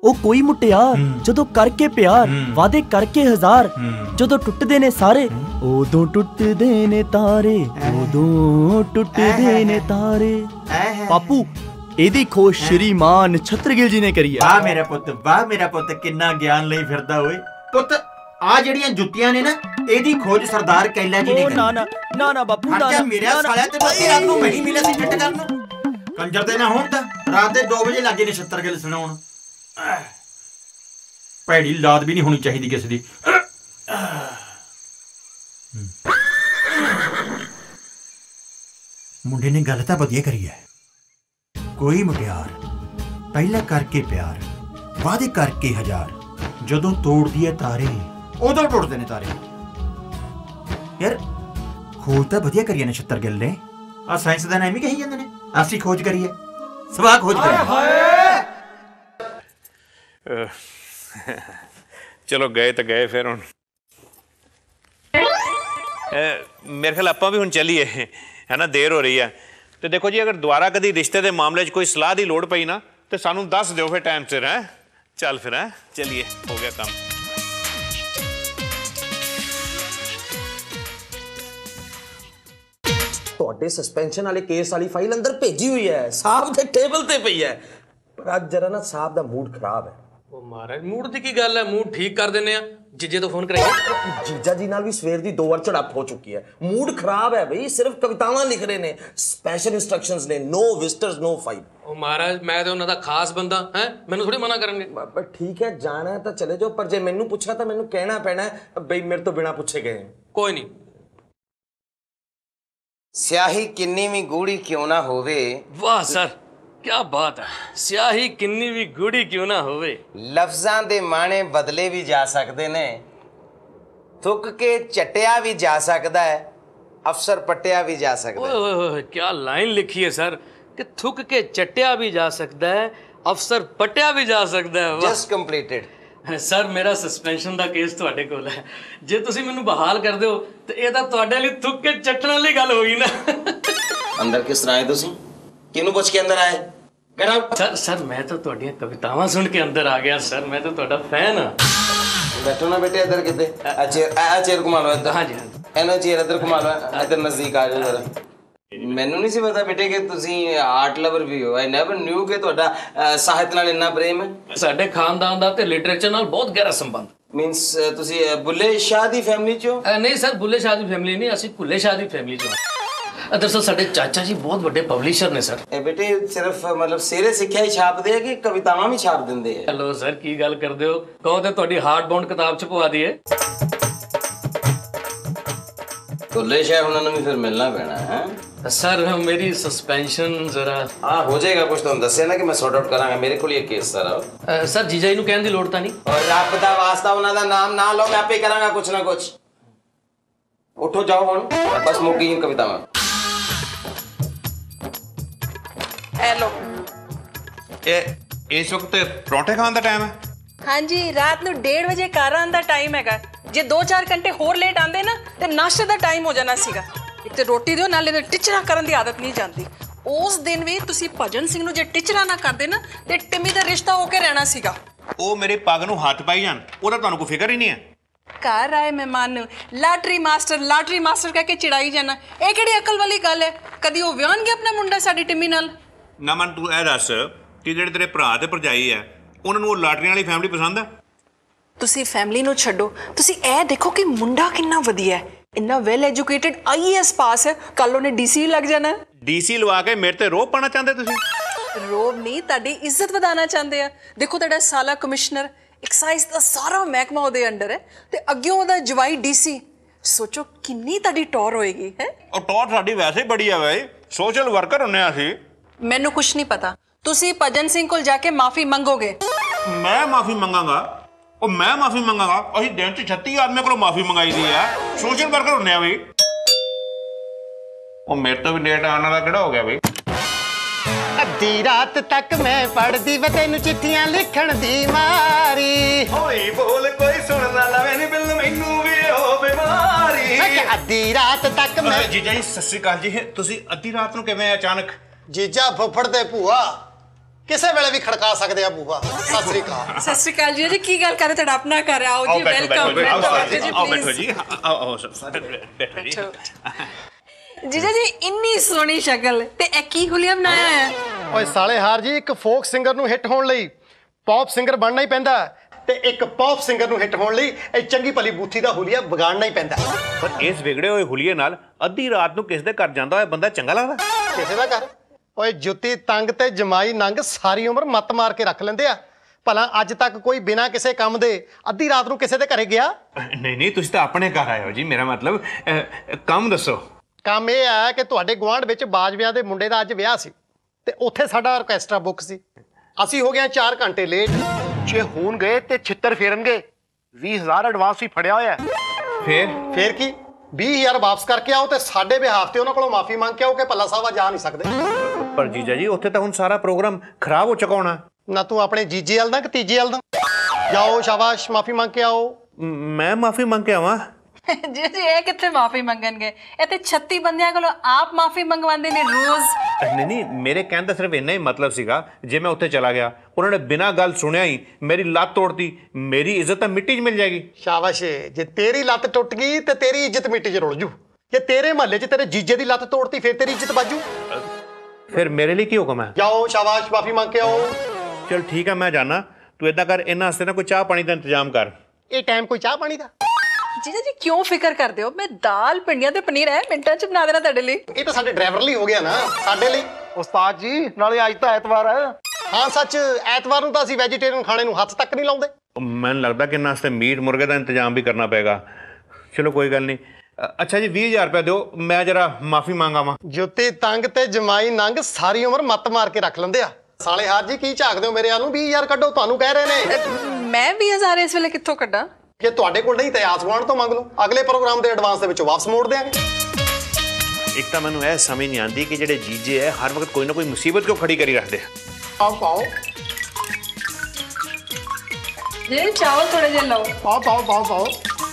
Speaker 5: ਉਹ ਕੋਈ ਮੁਟਿਆਰ ਜਦੋਂ ਕਰਕੇ ਪਿਆਰ ਵਾਦੇ ਕਰਕੇ ਹਜ਼ਾਰ ਜਦੋਂ ਟੁੱਟਦੇ ਨੇ ਸਾਰੇ ਉਦੋਂ ਟੁੱਟਦੇ ਨੇ ਤਾਰੇ ਉਦੋਂ ਟੁੱਟਦੇ ਨੇ ਤਾਰੇ। ਬਾਪੂ ਇਹਦੀ ਖੋਜ ਸ਼੍ਰੀਮਾਨ ਛਤਰਗਿਲ ਜੀ ਨੇ ਕਰੀ ਹੈ।
Speaker 2: ਵਾਹ ਮੇਰਾ ਪੁੱਤ, ਵਾਹ ਮੇਰਾ ਪੁੱਤ, ਕਿੰਨਾ ਗਿਆਨ ਲਈ ਫਿਰਦਾ ਓਏ। ਪੁੱਤ ਆ ਜਿਹੜੀਆਂ ਜੁੱਤੀਆਂ ਨੇ ਨਾ ਇਹਦੀ ਖੋਜ ਸਰਦਾਰ ਕੈਲਾ ਜੀ ਨੇ ਕਰੀ।
Speaker 5: ਨਾ ਨਾ ਨਾ ਨਾ ਬਾਪੂ ਨਾ ਨਾ
Speaker 2: ਮੇਰੇ ਸਾਲਿਆ ਤੇ ਬੱਤੀ ਰਾਤ ਨੂੰ ਨਹੀਂ ਮਿਲਿਆ ਸੀ ਫਿੱਟ ਕਰਨ ਨੂੰ। ਕੰਜਰ ਦੇ ਨਾ ਹੁਣ ਤਾਂ ਰਾਤ ਦੇ 2 ਵਜੇ ਲੱਗੇ ਨੇ ਛਤਰਗਿਲ ਸੁਣਾਉਣ। ਭੈੜੀ ਲਾਦ ਵੀ ਨਹੀਂ ਹੋਣੀ ਚਾਹੀਦੀ ਕਿਸੇ ਦੀ। ਮੁੰਡੇ ਨੇ ਗੱਲ ਤਾਂ ਵਧੀਆ ਕਰੀ ਹੈ। ਕੋਈ ਮੁਟਿਆਰ ਪਹਿਲਾਂ ਕਰਕੇ ਪਿਆਰ ਵਾਅਦੇ ਕਰਕੇ ਹਜ਼ਾਰ ਜਦੋਂ ਤੋੜਦੀ ਹੈ ਤਾਰੇ ਉਦੋਂ ਟੁੱਟਦੇ ਨੇ ਤਾਰੇ। ਯਾਰ ਖੋਜ ਤਾਂ ਵਧੀਆ ਕਰੀ ਨੇ ਛਤਰਗਿਲ ਨੇ। ਆ ਸਾਇੰਸਦਾਨ ਐਵੇਂ ਕਹੀ ਜਾਂਦੇ ਨੇ ਅਸੀਂ ਖੋਜ ਕਰੀਏ, ਸਵਾ ਖੋਜ ਕਰੀਏ।
Speaker 9: ਚਲੋ ਗਏ ਤਾਂ ਗਏ ਫਿਰ ਹੁਣ ਮੇਰੇ ਖਿਆਲ ਆਪਾਂ ਵੀ ਹੁਣ ਚੱਲੀਏ ਹੈ ਨਾ, ਦੇਰ ਹੋ ਰਹੀ ਹੈ। ਤੇ ਦੇਖੋ ਜੀ ਅਗਰ ਦੁਬਾਰਾ ਕਦੀ ਰਿਸ਼ਤੇ ਦੇ ਮਾਮਲੇ 'ਚ ਕੋਈ ਸਲਾਹ ਦੀ ਲੋੜ ਪਈ ਨਾ ਤੇ ਸਾਨੂੰ ਦੱਸ ਦਿਓ ਫਿਰ ਟਾਈਮ ਸਿਰ। ਹੈ ਚੱਲ ਫਿਰ, ਹੈ ਚਲਿਏ, ਹੋ ਗਿਆ ਕੰਮ।
Speaker 10: ਤੁਹਾਡੇ ਸਸਪੈਂਸ਼ਨ ਵਾਲੇ ਕੇਸ ਵਾਲੀ ਫਾਈਲ ਅੰਦਰ ਭੇਜੀ ਹੋਈ ਹੈ, ਸਾਹਿਬ ਦੇ ਟੇਬਲ ਤੇ ਪਈ ਹੈ। ਪਰ ਅੱਜ ਜਰਾ ਨਾ ਸਾਹਿਬ ਦਾ ਮੂਡ ਖਰਾਬ ਹੈ।
Speaker 11: ਉਹ ਮਹਾਰਾਜ ਮੂਡ ਦੀ ਕੀ ਗੱਲ ਹੈ, ਮੂਡ ਠੀਕ ਕਰ ਦਿੰਨੇ ਆ। ਜੀਜੇ ਤੋਂ ਫੋਨ ਕਰਾਈਏ।
Speaker 10: ਜੀਜਾ ਜੀ ਨਾਲ ਵੀ ਸਵੇਰ ਦੀ 2 ਵਾਰ ਝੜਪ ਹੋ ਚੁੱਕੀ ਹੈ। ਮੂਡ ਖਰਾਬ ਹੈ ਬਈ, ਸਿਰਫ ਕਵਿਤਾਵਾਂ ਲਿਖ ਰਹੇ ਨੇ। ਸਪੈਸ਼ਲ ਇੰਸਟਰਕਸ਼ਨਸ ਨੇ, ਨੋ ਵਿਜ਼ਟਰਸ ਨੋ ਫਾਈਲ।
Speaker 11: ਉਹ ਮਹਾਰਾਜ ਮੈਂ ਤਾਂ ਉਹਨਾਂ ਦਾ ਖਾਸ ਬੰਦਾ ਹੈ, ਮੈਨੂੰ ਥੋੜੀ ਮਨਾ ਕਰਨਗੇ।
Speaker 10: ਪਰ ਠੀਕ ਹੈ, ਜਾਣਾ ਤਾਂ ਚਲੇ ਜਾਓ, ਪਰ ਜੇ ਮੈਨੂੰ ਪੁੱਛਿਆ ਤਾਂ ਮੈਨੂੰ ਕਹਿਣਾ ਪੈਣਾ ਬਈ ਮੇਰੇ ਤੋਂ ਬਿਨਾ ਪੁੱਛੇ ਗਏ।
Speaker 11: ਕੋਈ ਨਹੀਂ।
Speaker 12: ਸਿਆਹੀ ਕਿੰਨੀ ਵੀ ਗੂੜੀ ਕਿਉਂ ਨਾ ਹੋਵੇ।
Speaker 11: ਵਾਹ ਸਰ क्या बात है, स्याही किन्नी भी गूढ़ी क्यों ना होवे।
Speaker 12: लफ्जां दे माने बदले भी जा सकते ने, थुक के चटिया भी जा सकता है, अफसर पटिया भी जा सकता है।
Speaker 11: ओए क्या लाइन लिखी है सर कि थुक के चटिया भी जा सकता है, अफसर पटिया भी जा सकता है।
Speaker 12: Just completed.
Speaker 11: सर मेरा सस्पेंशन ਦਾ ਕੇਸ ਤੁਹਾਡੇ ਕੋਲ ਹੈ, ਜੇ ਤੁਸੀਂ ਮੈਨੂੰ ਬਹਾਲ ਕਰ ਦਿਓ ਤੇ ਇਹ ਤਾਂ ਤੁਹਾਡੇ ਲਈ ਥੁੱਕ ਕੇ ਚੱਟਣ ਵਾਲੀ ਗੱਲ ਹੋਈ ਨਾ।
Speaker 12: ਅੰਦਰ ਕਿਸ ਤਰ੍ਹਾਂ ਆਏ ਤੁਸੀਂ, ਕਿਹਨੂੰ ਪੁੱਛ ਕੇ ਅੰਦਰ ਆਏ? Get out.
Speaker 11: ਸਰ ਮੈਂ ਤਾਂ ਤੁਹਾਡੀਆਂ ਕਵਿਤਾਵਾਂ ਸੁਣ ਕੇ ਅੰਦਰ ਆ ਗਿਆ ਸਰ, ਮੈਂ ਤਾਂ ਤੁਹਾਡਾ ਫੈਨ ਆ।
Speaker 12: ਬੈਠੋ ਨਾ ਬੇਟੇ ਇੱਧਰ ਕਿਤੇ, ਆ ਚੇਅਰ ਘੁਮਾ ਲਓ ਇੱਧਰ। ਹਾਂਜੀ ਹਾਂਜੀ ਇਹਨਾਂ ਚੇਅਰ ਇੱਧਰ ਘੁਮਾ ਲਓ, ਇੱਧਰ ਨਜ਼ਦੀਕ ਆ ਜਾਓ ਜਰਾ। ਮੈਨੂੰ ਨਹੀਂ ਸੀ ਪਤਾ ਬੇਟੇ ਕਿ ਤੁਸੀਂ ਆਰਟ ਲਵਰ ਵੀ ਹੋ। ਆਈ ਨੈਵਰ ਨਿਊ ਕਿ ਤੁਹਾਡਾ ਸਾਹਿਤ ਨਾਲ ਇੰਨਾ ਪ੍ਰੇਮ ਹੈ।
Speaker 11: ਸਾਡੇ ਖਾਨਦਾਨ ਦਾ ਤੇ ਲਿਟਰੇਚਰ ਨਾਲ ਬਹੁਤ ਗਹਿਰਾ ਸੰਬੰਧ।
Speaker 12: ਮੀਨਸ ਤੁਸੀਂ ਬੁੱਲੇ ਸ਼ਾਹ ਦੀ ਫੈਮਿਲੀ ਚੋਂ?
Speaker 11: ਨਹੀਂ ਸਰ, ਬੁੱਲੇ ਸ਼ਾਹ ਦੀ ਫੈਮਿਲੀ ਨਹੀਂ, ਅਸੀਂ ਭੁੱਲੇ ਸ਼ਾਹ ਦੀ ਫੈਮਿਲੀ ਚੋਂ। ਦਰਅਸਲ ਸਾਡੇ ਚਾਚਾ ਜੀ ਬਹੁਤ ਵੱਡੇ ਪਬਲਿਸ਼ਰ ਨੇ ਸਰ।
Speaker 12: ਇਹ ਬੇਟੇ ਸਿਰਫ ਮਤਲਬ ਸਿਰੇ ਸਿੱਖਿਆ ਹੀ ਛਾਪਦੇ ਆ ਕਿ ਕਵਿਤਾਵਾਂ ਵੀ ਛਾਪ ਦਿੰਦੇ ਆ?
Speaker 11: ਹੈਲੋ ਸਰ, ਕੀ ਗੱਲ ਕਰਦੇ ਹੋ? ਕਹੋ ਤੇ ਤੁਹਾਡੀ ਹਾਰਡ ਬਾਉਂਡ ਕਿਤਾਬ ਛਪਵਾ ਦਈਏ।
Speaker 12: ਭੁੱਲੇ ਸ਼ਾਹ ਉਹਨਾਂ ਨੂੰ ਵੀ ਫਿਰ ਮਿਲਣਾ ਪੈਣਾ ਹੈ
Speaker 11: ਸਰ। ਮੇਰੀ ਸਸਪੈਂਸ਼ਨ ਜ਼ਰਾ
Speaker 12: ਹੋ ਜਾਏਗਾ ਕੁਝ, ਤੁਹਾਨੂੰ ਦੱਸਿਆ ਨਾ ਕਿ ਮੈਂ ਸੌਟ ਆਊਟ ਕਰਾਂਗਾ। ਮੇਰੇ ਕੋਲ ਇਹ ਕੇਸ ਸਾਰਾ।
Speaker 11: ਸਰ ਜੀਜਾ ਜੀ ਨੂੰ ਕਹਿਣ ਦੀ ਲੋੜ ਤਾਂ ਨਹੀਂ?
Speaker 12: ਔਰ ਰੱਬ ਦਾ ਵਾਸਤਾ ਉਹਨਾਂ ਦਾ ਨਾਮ ਨਾ ਲਓ, ਮੈਂ ਆਪੇ ਕਰਾਂਗਾ ਕੁਝ ਨਾ ਕੁਝ। ਉੱਠੋ ਜਾਓ ਹੁਣ, ਬਸ ਮੁੱਕ ਗਈ ਕਵਿਤਾਵਾਂ।
Speaker 13: हेलो,
Speaker 9: ਇਸ ਵਕਤ ਪਰੌਂਠੇ ਖਾਣ ਦਾ ਟਾਈਮ ਹੈ?
Speaker 13: हाँ जी, रात ਨੂੰ 1:30 ਵਜੇ ਘਰ ਆਉਣ ਦਾ ਟਾਈਮ ਹੈਗਾ। ਜੇ 2-4 ਘੰਟੇ ਹੋਰ ਲੇਟ ਆਂਦੇ ਨਾ ਤੇ ਨਾਸ਼ਤੇ ਦਾ ਟਾਈਮ ਹੋ ਜਾਣਾ ਸੀਗਾ। ਇੱਕ ਤੇ ਰੋਟੀ ਦਿਓ, ਨਾਲੇ ਟਿਚਰਾ ਕਰਨ ਦੀ ਆਦਤ ਨਹੀਂ ਜਾਂਦੀ। ਉਸ ਦਿਨ ਵੀ ਤੁਸੀਂ ਭਜਨ ਸਿੰਘ ਨੂੰ ਜੇ ਟਿਚਰਾ ਨਾ ਕਰਦੇ ਨਾ ਤੇ ਟਿੰਮੀ ਦਾ ਰਿਸ਼ਤਾ ਹੋ ਕੇ ਰਹਿਣਾ ਸੀਗਾ।
Speaker 9: ਉਹ ਮੇਰੇ ਪੱਗ ਨੂੰ ਹੱਥ ਪਾਈ ਜਾਣ, ਉਹਦਾ ਤੁਹਾਨੂੰ ਕੋਈ ਫਿਕਰ ਹੀ ਨਹੀਂ ਹੈ।
Speaker 13: ਘਰ ਆਏ ਮਹਿਮਾਨ ਨੂੰ ਲਾਟਰੀ ਮਾਸਟਰ ਕਹਿ ਕੇ ਚਿੜਾਈ ਜਾਣਾ, ਇਹ ਕਿਹੜੀ ਅਕਲ ਵਾਲੀ ਗੱਲ ਹੈ? ਕਦੀ ਉਹ ਵਿਆਹਣਗੇ ਆਪਣਾ ਮੁੰਡਾ ਸਾਡੀ ਟਿੰਮੀ ਨਾਲ?
Speaker 9: ਨਾ ਮਨ ਤੂੰ ਇਹ ਦੱਸ ਕਿ ਜਿਹੜੇ ਤੇਰੇ ਭਰਾ ਤੇ ਭਰਜਾਈ ਹੈ ਉਹਨਾਂ ਨੂੰ ਉਹ ਲਾਟਰੀਆਂ ਵਾਲੀ ਫੈਮਿਲੀ ਪਸੰਦ ਹੈ?
Speaker 13: ਤੁਸੀਂ ਫੈਮਿਲੀ ਨੂੰ ਛੱਡੋ, ਤੁਸੀਂ ਇਹ ਦੇਖੋ ਕਿ ਮੁੰਡਾ ਕਿੰਨਾ ਵਧੀਆ ਹੈ, ਇੰਨਾ ਵੈਲ ਐਜੂਕੇਟਡ, IAS ਪਾਸ ਹੈ। ਕੱਲ ਉਹਨੇ DC ਲੱਗ ਜਾਣਾ।
Speaker 9: DC ਲਵਾ ਕੇ ਮੇਰੇ ਤੇ ਰੋਬ ਪਾਣਾ ਚਾਹੁੰਦੇ ਤੁਸੀਂ?
Speaker 13: ਰੋਬ ਨਹੀਂ, ਤੁਹਾਡੀ ਇੱਜ਼ਤ ਵਧਾਉਣਾ ਚਾਹੁੰਦੇ ਆ। ਦੇਖੋ ਤੁਹਾਡਾ ਸਾਲਾ ਕਮਿਸ਼ਨਰ, ਐਕਸਾਈਜ਼ ਦਾ ਸਾਰਾ ਮਹਿਕਮਾ ਉਹਦੇ ਅੰਡਰ ਹੈ ਤੇ ਅੱਗਿਓਂ ਉਹਦਾ ਜਵਾਈ DC। ਸੋਚੋ ਕਿੰਨੀ ਤੁਹਾਡੀ ਟੌਰ ਹੋਏਗੀ। ਹੈ
Speaker 9: ਉਹ ਟੌਰ ਸਾਡੀ ਵੈਸੇ ਹੀ ਬੜੀ ਆ ਬਈ, ਸੋਸ਼ਲ ਵਰਕਰ ਹੁੰਨੇ ਆ ਅਸੀਂ।
Speaker 13: ਮੈਨੂੰ ਕੁਛ ਨਹੀਂ ਪਤਾ, ਤੁਸੀਂ ਭਜਨ ਸਿੰਘ ਕੋਲ ਜਾ ਕੇ ਮਾਫੀ ਮੰਗੋਗੇ।
Speaker 9: ਮੈਂ ਮਾਫੀ ਮੰਗਾਂਗਾ? ਉਹ ਮੈਂ ਮਾਫੀ ਮੰਗਾਂਗਾ? ਅਸੀਂ ਦਿਨ 'ਚ 36 ਆਦਮੀਆਂ ਕੋਲੋਂ ਮਾਫੀ ਮੰਗਾਈ ਦੀ ਆ, ਸੋਸ਼ਲ ਵਰਕਰ ਹੁੰਨੇ ਆ ਬਈ। ਉਹ ਮੇਰੇ ਤੋਂ ਵੀ ਲੇਟ ਆਉਣ ਵਾਲਾ ਕਿਹੜਾ ਹੋ ਗਿਆ ਬਈ?
Speaker 14: ਅੱਧੀ ਰਾਤ ਤੱਕ ਮੈਂ ਪੜਦੀ ਵੇ ਤੈਨੂੰ ਚਿੱਠੀਆਂ ਲਿਖਣ ਦੀ ਮਾਰੀ।
Speaker 2: ਹੌਲੀ ਬੋਲ ਕੋਈ ਸੁਣ ਨਾ ਲਵੇ ਨੀ ਬਿੱਲ ਮੈਨੂੰ ਵੀ ਹੋ ਬਿਮਾਰੀ।
Speaker 14: ਮੈਂ ਕਿ ਅੱਧੀ ਰਾਤ ਤੱਕ ਮੈਂ
Speaker 9: ਜੀਜਾ ਜੀ ਸਤਿ ਸ਼੍ਰੀ ਅਕਾਲ ਜੀ। ਤੁਸੀਂ ਅੱਧੀ ਰਾਤ ਨੂੰ ਕਿਵੇਂ ਅਚਾਨਕ?
Speaker 14: ਜੀਜਾ ਫੁੱਫੜ ਤੇ ਭੂਆ ਕਿਸੇ ਵੇਲੇ ਵੀ ਖੜਕਾ ਸਕਦੇ ਆ ਬੂਹਾ। ਸਤਿ ਸ੍ਰੀ ਅਕਾਲ।
Speaker 13: ਸਤਿ ਸ਼੍ਰੀ ਅਕਾਲ ਜੀ। ਕੀ ਗੱਲ ਕਰ ਰਹੇ ਤੁਹਾਡਾ ਆਪਣਾ ਘਰ, ਆਓ ਜੀ, ਵੈਲਕਮ।
Speaker 9: ਆਓ ਬੈਠੋ ਜੀ, ਆਓ ਬੈਠੋ ਜੀ।
Speaker 13: ਜੀਜਾ ਜੀ ਇੰਨੀ ਸੋਹਣੀ ਸ਼ਕਲ ਤੇ ਇਹ ਕੀ ਹੁਲੀਆ ਬਣਾਇਆ ਹੈ?
Speaker 14: ਓਏ ਸਾਲੇ ਹਾਰ ਜੀ, ਇੱਕ ਫੋਕ ਸਿੰਗਰ ਨੂੰ ਹਿੱਟ ਹੋਣ ਲਈ ਪੌਪ ਸਿੰਗਰ ਬਣਨਾ ਹੀ ਪੈਂਦਾ ਤੇ ਇੱਕ ਪੌਪ ਸਿੰਗਰ ਨੂੰ ਹਿੱਟ ਹੋਣ ਲਈ ਇਹ ਚੰਗੀ ਭਲੀ ਬੂਥੀ ਦਾ ਹੁਲੀਆ ਵਿਗਾੜਨਾ ਹੀ ਪੈਂਦਾ।
Speaker 9: ਪਰ ਇਸ ਵਿਗੜੇ ਹੋਏ ਹੁਲੀਏ ਨਾਲ ਅੱਧੀ ਰਾਤ ਨੂੰ ਕਿਸੇ ਦੇ ਘਰ ਜਾਂਦਾ ਹੋਇਆ ਬੰਦਾ ਚੰਗਾ ਲੱਗਦਾ?
Speaker 14: ਕਿਸੇ ਦਾ ਘਰ? ਓਏ ਜੁੱਤੀ ਤੰਗ ਤੇ ਜਮਾਈ ਨੰਗ ਸਾਰੀ ਉਮਰ ਮੱਤ ਮਾਰ ਕੇ ਰੱਖ ਲੈਂਦੇ ਆ। ਭਲਾ ਅੱਜ ਤੱਕ ਕੋਈ ਬਿਨਾਂ ਕਿਸੇ ਕੰਮ ਦੇ ਅੱਧੀ ਰਾਤ ਨੂੰ ਕਿਸੇ ਦੇ ਘਰੇ ਗਿਆ?
Speaker 9: ਨਹੀਂ, ਤੁਸੀਂ ਤਾਂ ਆਪਣੇ ਘਰ ਆਏ ਹੋ ਜੀ। ਮੇਰਾ ਮਤਲਬ ਕੰਮ ਦੱਸੋ।
Speaker 14: ਕੰਮ ਇਹ ਆ ਕਿ ਤੁਹਾਡੇ ਗੁਆਂਢ ਵਿੱਚ ਬਾਜਵਿਆਂ ਦੇ ਮੁੰਡੇ ਦਾ ਅੱਜ ਵਿਆਹ ਸੀ ਤੇ ਉੱਥੇ ਸਾਡਾ ਆਰਕੈਸਟਰਾ ਬੁੱਕ ਸੀ। ਅਸੀਂ ਹੋ ਗਏ 4 ਘੰਟੇ ਲੇਟ। ਜੇ ਹੋਣ ਗਏ ਤੇ ਛਿੱਤਰ ਫੇਰਨਗੇ। 20,000 ਐਡਵਾਂਸ ਵੀ ਫੜਿਆ ਹੋਇਆ। ਫੇਰ ਕੀ 20,000 ਵਾਪਸ ਕਰਕੇ ਆਓ ਤੇ ਸਾਡੇ ਬਿਹਾਫ ਤੇ ਉਹਨਾਂ ਕੋਲੋਂ ਮਾਫੀ ਮੰਗ ਕੇ ਆਓ ਕਿ ਭੱਲਾ ਸਾਹਿਬ ਆ ਜਾ ਨਹੀਂ ਸਕਦੇ।
Speaker 9: ਪਰ ਜੀਜਾ ਜੀ ਉੱਥੇ ਤਾਂ ਹੁਣ ਸਾਰਾ ਪ੍ਰੋਗਰਾਮ ਖਰਾਬ ਹੋ ਚੁੱਕਾ ਹੋਣਾ।
Speaker 14: ਨਾ ਤੂੰ ਆਪਣੇ ਜੀਜੇ ਵਾਲ ਦਾ ਕਿ ਤੀਜੇ ਵਾਲ ਦਾ? ਜਾਓ ਸ਼ਾਬਾਸ਼, ਮਾਫੀ ਮੰਗ ਕੇ ਆਓ।
Speaker 9: ਮੈਂ ਮਾਫੀ ਮੰਗ ਕੇ ਆਵਾਂ?
Speaker 13: ਜੀ ਇਹ ਕਿੱਥੇ ਮਾਫੀ ਮੰਗਣਗੇ? ਇਹ ਤੇ 36 ਬੰਦਿਆਂ ਕੋਲੋਂ ਆਪ ਮਾਫੀ ਮੰਗਵਾਉਂਦੇ ਨੇ ਰੋਜ਼।
Speaker 9: ਨਹੀਂ, ਮੇਰੇ ਕਹਿਣ ਦਾ ਸਿਰਫ ਇੰਨਾ ਹੀ ਮਤਲਬ ਸੀਗਾ, ਜੇ ਮੈਂ ਉੱਥੇ ਚਲਾ ਗਿਆ, ਉਹਨਾਂ ਨੇ ਬਿਨਾਂ ਗੱਲ ਸੁਣਿਆ ਹੀ ਮੇਰੀ ਲੱਤ ਤੋੜਤੀ, ਮੇਰੀ ਇੱਜ਼ਤ ਤਾਂ ਮਿੱਟੀ 'ਚ ਮਿਲ ਜਾਏਗੀ।
Speaker 14: ਸ਼ਾਬਾਸ਼, ਜੇ ਤੇਰੀ ਲੱਤ ਟੁੱਟ ਗਈ ਤੇ ਤੇਰੀ ਇੱਜ਼ਤ ਮਿੱਟੀ 'ਚ ਰੁਲ ਜੂ। ਜੇ ਤੇਰੇ ਮਹੱਲੇ 'ਚ ਤੇਰੇ ਜੀਜੇ ਦੀ ਲੱਤ ਤੋੜਤੀ ਫਿਰ ਤੇਰੀ ਇੱਜ਼ਤ ਬਾਜੂ।
Speaker 9: ਫਿਰ ਮੇਰੇ ਲਈ ਕੀ ਹੁਕਮ ਹੈ?
Speaker 14: ਜਾਓ ਸ਼ਾਬਾਸ਼, ਮਾਫੀ ਮੰਗ ਕੇ ਆਓ।
Speaker 9: ਚਲ ਠੀਕ ਹੈ, ਮੈਂ ਜਾਣਾ। ਤੂੰ ਏਦਾਂ ਕਰ, ਇਹਨਾਂ ਵਾਸਤੇ ਨਾ ਕੋਈ ਚਾਹ ਪਾਣੀ ਦਾ ਇੰਤਜ਼ਾਮ ਕਰ।
Speaker 14: ਇਹ ਟਾਈਮ ਕੋਈ ਚਾਹ ਪਾਣੀ ਦਾ?
Speaker 13: ਜੀਜਾ ਜੀ ਕਿਉਂ ਫਿਕਰ ਕਰਦੇ ਹੋ? ਮੈਂ ਦਾਲ, ਪਿੰਡੀਆਂ ਤੇ ਪਨੀਰ ਹੈ ਮਿੰਟਾਂ 'ਚ ਬਣਾ ਦੇਣਾ ਤੁਹਾਡੇ ਲਈ।
Speaker 14: ਇਹ ਤਾਂ ਸਾਡੇ ਡਰਾਈਵਰ ਲਈ ਹੋ ਗਿਆ ਨਾ, ਸਾਡੇ ਲਈ। ਉਸਤਾਦ ਜੀ ਨਾਲੇ ਅੱਜ ਤਾਂ ਐਤਵਾਰ ਹੈ। ਹਾਂ ਸੱਚ, ਐਤਵਾਰ ਨੂੰ ਤਾਂ ਅਸੀਂ ਵੈਜੀਟੇਰੀਅਨ ਖਾਣੇ ਨੂੰ ਹੱਥ ਤੱਕ ਨਹੀਂ ਲਾਉਂਦੇ।
Speaker 9: ਮੈਨੂੰ ਲੱਗਦਾ ਕਿ ਇਹਨਾਂ ਵਾਸਤੇ ਮੀਟ ਮੁਰਗੇ ਦਾ ਇੰਤਜ਼ਾਮ ਵੀ ਕਰਨਾ ਪਏਗਾ। ਚਲੋ ਕੋਈ ਗੱਲ ਨਹੀਂ। ਅੱਛਾ ਜੀ 20,000 ਰੁਪਏ ਦਿਓ, ਮੈਂ ਜਰਾ ਮਾਫੀ ਮੰਗਾਵਾਂ।
Speaker 14: ਜੁੱਤੀ ਤੰਗ ਤੇ ਜਮਾਈ ਨੰਗ ਸਾਰੀ ਉਮਰ ਮੱਤ ਮਾਰ ਕੇ ਰੱਖ ਲੈਂਦੇ ਆ। ਸਾਲੇ ਹਾਰ ਜੀ ਕੀ ਝਾਕਦੇ ਹੋ ਮੇਰੇ ਵੱਲ ਨੂੰ? 20,000 ਕੱਢੋ, ਤੁਹਾਨੂੰ ਕਹਿ ਰਹੇ ਨੇ।
Speaker 13: ਮੈਂ 20,000 ਇਸ ਵੇਲੇ ਕਿੱਥੋਂ ਕੱਢਾਂ?
Speaker 14: ਜੇ ਤੁਹਾਡੇ ਕੋਲ ਨਹੀਂ ਤੇ ਆਸਵਾਨ ਤੋਂ ਮੰਗ ਲਓ, ਅਗਲੇ ਪ੍ਰੋਗਰਾਮ ਦੇ ਐਡਵਾਂਸ ਦੇ ਵਿੱਚੋਂ ਵਾਪਸ ਮੋੜ ਦੇਾਂਗੇ।
Speaker 9: ਇੱਕ ਤਾਂ ਮੈਨੂੰ ਇਹ ਸਮਝ ਨਹੀਂ ਆਉਂਦੀ ਕਿ ਜਿਹੜੇ ਜੀਜੇ ਹੈ ਹਰ ਵਕਤ ਕੋਈ ਨਾ ਕੋਈ ਮੁਸੀਬਤ ਕਿਉਂ ਖੜੀ ਕਰੀ ਰੱਖਦੇ।
Speaker 14: ਆਓ ਪਾਓ
Speaker 13: ਜੀ, ਚਾਵਲ ਥੋੜੇ ਜਿਹੇ ਲਓ।
Speaker 14: ਪਾਓ ਪਾਓ ਪਾਓ ਪਾਓ।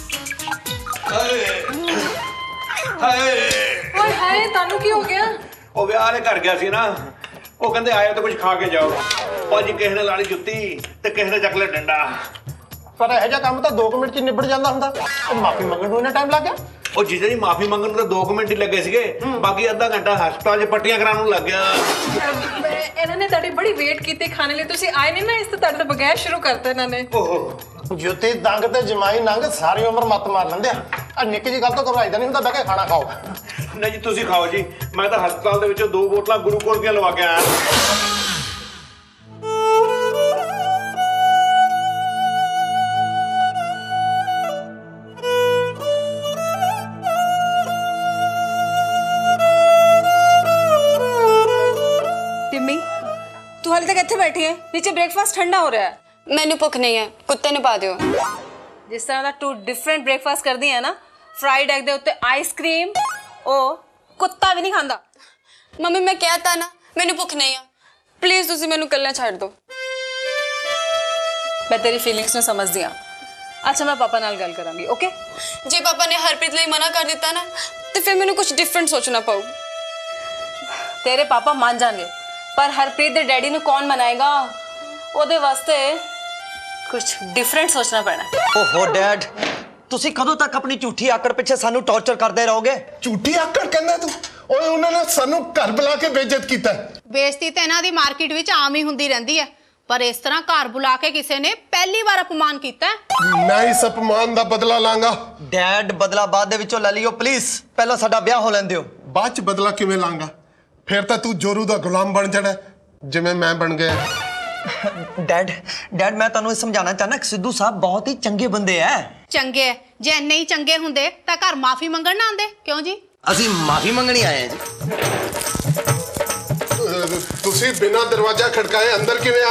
Speaker 13: ਓਏ ਹਾਏ, ਤੁਹਾਨੂੰ ਕੀ ਹੋ ਗਿਆ?
Speaker 9: ਉਹ ਵਿਆਹ ਦੇ ਘਰ ਗਿਆ ਸੀ ਨਾ, ਉਹ ਕਹਿੰਦੇ ਆਇਓ ਤਾਂ ਕੁਝ ਖਾ ਕੇ ਜਾਓ। ਉਹ ਜੀ ਕਿਸੇ ਨੇ ਲਾਲੀ ਜੁੱਤੀ ਤੇ ਕਿਸੇ ਨੇ ਚੱਕ ਲਿਆ ਡੰਡਾ।
Speaker 14: ਪਰ ਇਹੋ ਜਿਹਾ ਕੰਮ ਤਾਂ 2 ਮਿੰਟ 'ਚ ਨਿਬੜ ਜਾਂਦਾ ਹੁੰਦਾ। ਮਾਫੀ ਮੰਗਣ ਨੂੰ ਇੰਨਾ ਟਾਈਮ ਲੱਗ ਗਿਆ?
Speaker 9: ਉਹ ਜੀਜਾ ਜੀ ਮਾਫੀ ਮੰਗਣ ਨੂੰ ਤਾਂ 2 ਮਿੰਟ ਹੀ ਲੱਗੇ ਸੀਗੇ, ਬਾਕੀ ਅੱਧਾ ਘੰਟਾ ਹਸਪਤਾਲ 'ਚ ਪੱਟੀਆਂ ਕਰਾਉਣ ਨੂੰ ਲੱਗ ਗਿਆ।
Speaker 13: ਇਹਨਾਂ ਨੇ ਤੁਹਾਡੀ ਬੜੀ ਵੇਟ ਕੀਤੀ ਖਾਣੇ ਲਈ, ਤੁਸੀਂ ਆਏ ਨਹੀਂ ਨਾ, ਇਸ ਤੋਂ ਤੁਹਾਡੇ ਤੋਂ ਬਗੈਰ ਸ਼ੁਰੂ ਕਰਤਾ ਇਹਨਾਂ ਨੇ।
Speaker 14: ਜੁੱਤੀ ਦੰਗ ਤੇ ਜਮਾਈ ਨੰਗ ਸਾਰੀ ਉਮਰ ਮੱਤ ਮਾਰ ਲੈਂਦੇ ਆ। ਨਿੱਕੀ ਜੀ ਗੱਲ ਤੋਂ ਘਬਰਾਈਦਾ ਨਹੀਂ ਹੁੰਦਾ, ਬਹਿ ਕੇ ਖਾਣਾ ਖਾਓ।
Speaker 9: ਨਹੀਂ ਜੀ ਤੁਸੀਂ ਖਾਓ ਜੀ, ਮੈਂ ਤਾਂ ਹਸਪਤਾਲ ਦੇ ਵਿੱਚੋਂ 2 ਬੋਤਲਾਂ ਗਲੂਕੋਜ਼ ਦੀਆਂ ਲਵਾ ਕੇ ਆਇਆ।
Speaker 13: तू हाल तक इत्थे बैठी है? नीचे ब्रेकफास्ट ठंडा हो रहा है।
Speaker 15: मैनू भुख नहीं है, कुत्ते नु पा दियो।
Speaker 13: जिस तरह दा तू डिफरेंट ब्रेकफास्ट कर दी है ना, फ्राइड एग दे उत्ते आइसक्रीम, ओ कुत्ता भी नहीं खांदा।
Speaker 15: मम्मी मैं कहता ना मैनू भुख नहीं है, प्लीज तुसी मैनू कल्ला छाड़ दो।
Speaker 13: मैं तेरी फीलिंग्स नु समझ दिया। अच्छा मैं पापा नाल गल करांगी, ओके?
Speaker 15: जे पापा ने हरप्रीत लई मना कर दिता ना तो फिर मैनू कुछ डिफरेंट सोचना पाऊ।
Speaker 13: तेरे पापा मान जाएंगे, पर हरप्रीत दे डैडी नु कौन मनाएगा? ओदे वास्ते कुछ डिफरेंट सोचना पैना।
Speaker 16: ओहो डैड, ਤੁਸੀਂ ਕਦੋਂ ਤੱਕ ਆਪਣੀ ਝੂਠੀ ਆਕੜ ਪਿੱਛੇ ਸਾਨੂੰ ਟੌਰਚਰ ਕਰਦੇ ਰਹੋਗੇ?
Speaker 17: ਝੂਠੀ ਆਕੜ ਕਹਿੰਦਾ ਤੂੰ? ਓਏ ਉਹਨਾਂ ਨੇ ਸਾਨੂੰ ਘਰ ਬੁਲਾ ਕੇ ਬੇਇੱਜ਼ਤ ਕੀਤਾ।
Speaker 18: ਬੇਇੱਜ਼ਤੀ ਤਾਂ ਇਹਨਾਂ ਦੀ ਮਾਰਕੀਟ ਵਿੱਚ ਆਮ ਹੀ ਹੁੰਦੀ ਰਹਿੰਦੀ ਹੈ, ਪਰ ਇਸ ਤਰ੍ਹਾਂ ਘਰ ਬੁਲਾ ਕੇ ਕਿਸੇ ਨੇ ਪਹਿਲੀ ਵਾਰ ਅਪਮਾਨ ਕੀਤਾ।
Speaker 17: ਮੈਂ ਇਸ ਅਪਮਾਨ ਦਾ ਬਦਲਾ ਲਾਂਗਾ।
Speaker 16: ਡੈਡ ਬਦਲਾ ਬਾਅਦ ਦੇ ਵਿੱਚੋਂ ਲੈ ਲਿਓ ਪਲੀਜ਼, ਪਹਿਲਾਂ ਸਾਡਾ ਵਿਆਹ ਹੋ ਲੈਣ ਦਿਓ।
Speaker 17: ਬਾਅਦ ਚ ਬਦਲਾ ਕਿਵੇਂ ਲਾਂਗਾ? ਫਿਰ ਤਾਂ ਤੂੰ ਜੋਰੂ ਦਾ ਗੁਲਾਮ ਬਣ ਜਾਣਾ ਜਿਵੇਂ ਮੈਂ ਬਣ ਗਿਆ।
Speaker 16: ਡੈਡ ਮੈਂ ਤੁਹਾਨੂੰ ਸਮਝਾਉਣਾ ਚਾਹਨਾ ਕਿ ਸਿੱਧੂ ਸਾਹਿਬ ਬਹੁਤ ਹੀ ਚੰਗੇ ਬੰਦੇ ਐ।
Speaker 18: ਚੰਗੇ ਜੇ ਇੰਨੇ ਹੀ ਚੰਗੇ ਹੁੰਦੇ ਤਾਂ ਘਰ ਮਾਫੀ ਮੰਗਣ ਨਾ ਆਉਂਦੇ, ਕਿਉਂ ਜੀ?
Speaker 16: ਅਸੀਂ ਮਾਫੀ ਮੰਗਣੀ ਆਏ ਜੀ।
Speaker 17: ਤੁਸੀਂ ਬਿਨਾਂ ਦਰਵਾਜ਼ਾ ਖੜਕਾਏ ਅੰਦਰ ਕਿਵੇਂ ਆ ਗਏ?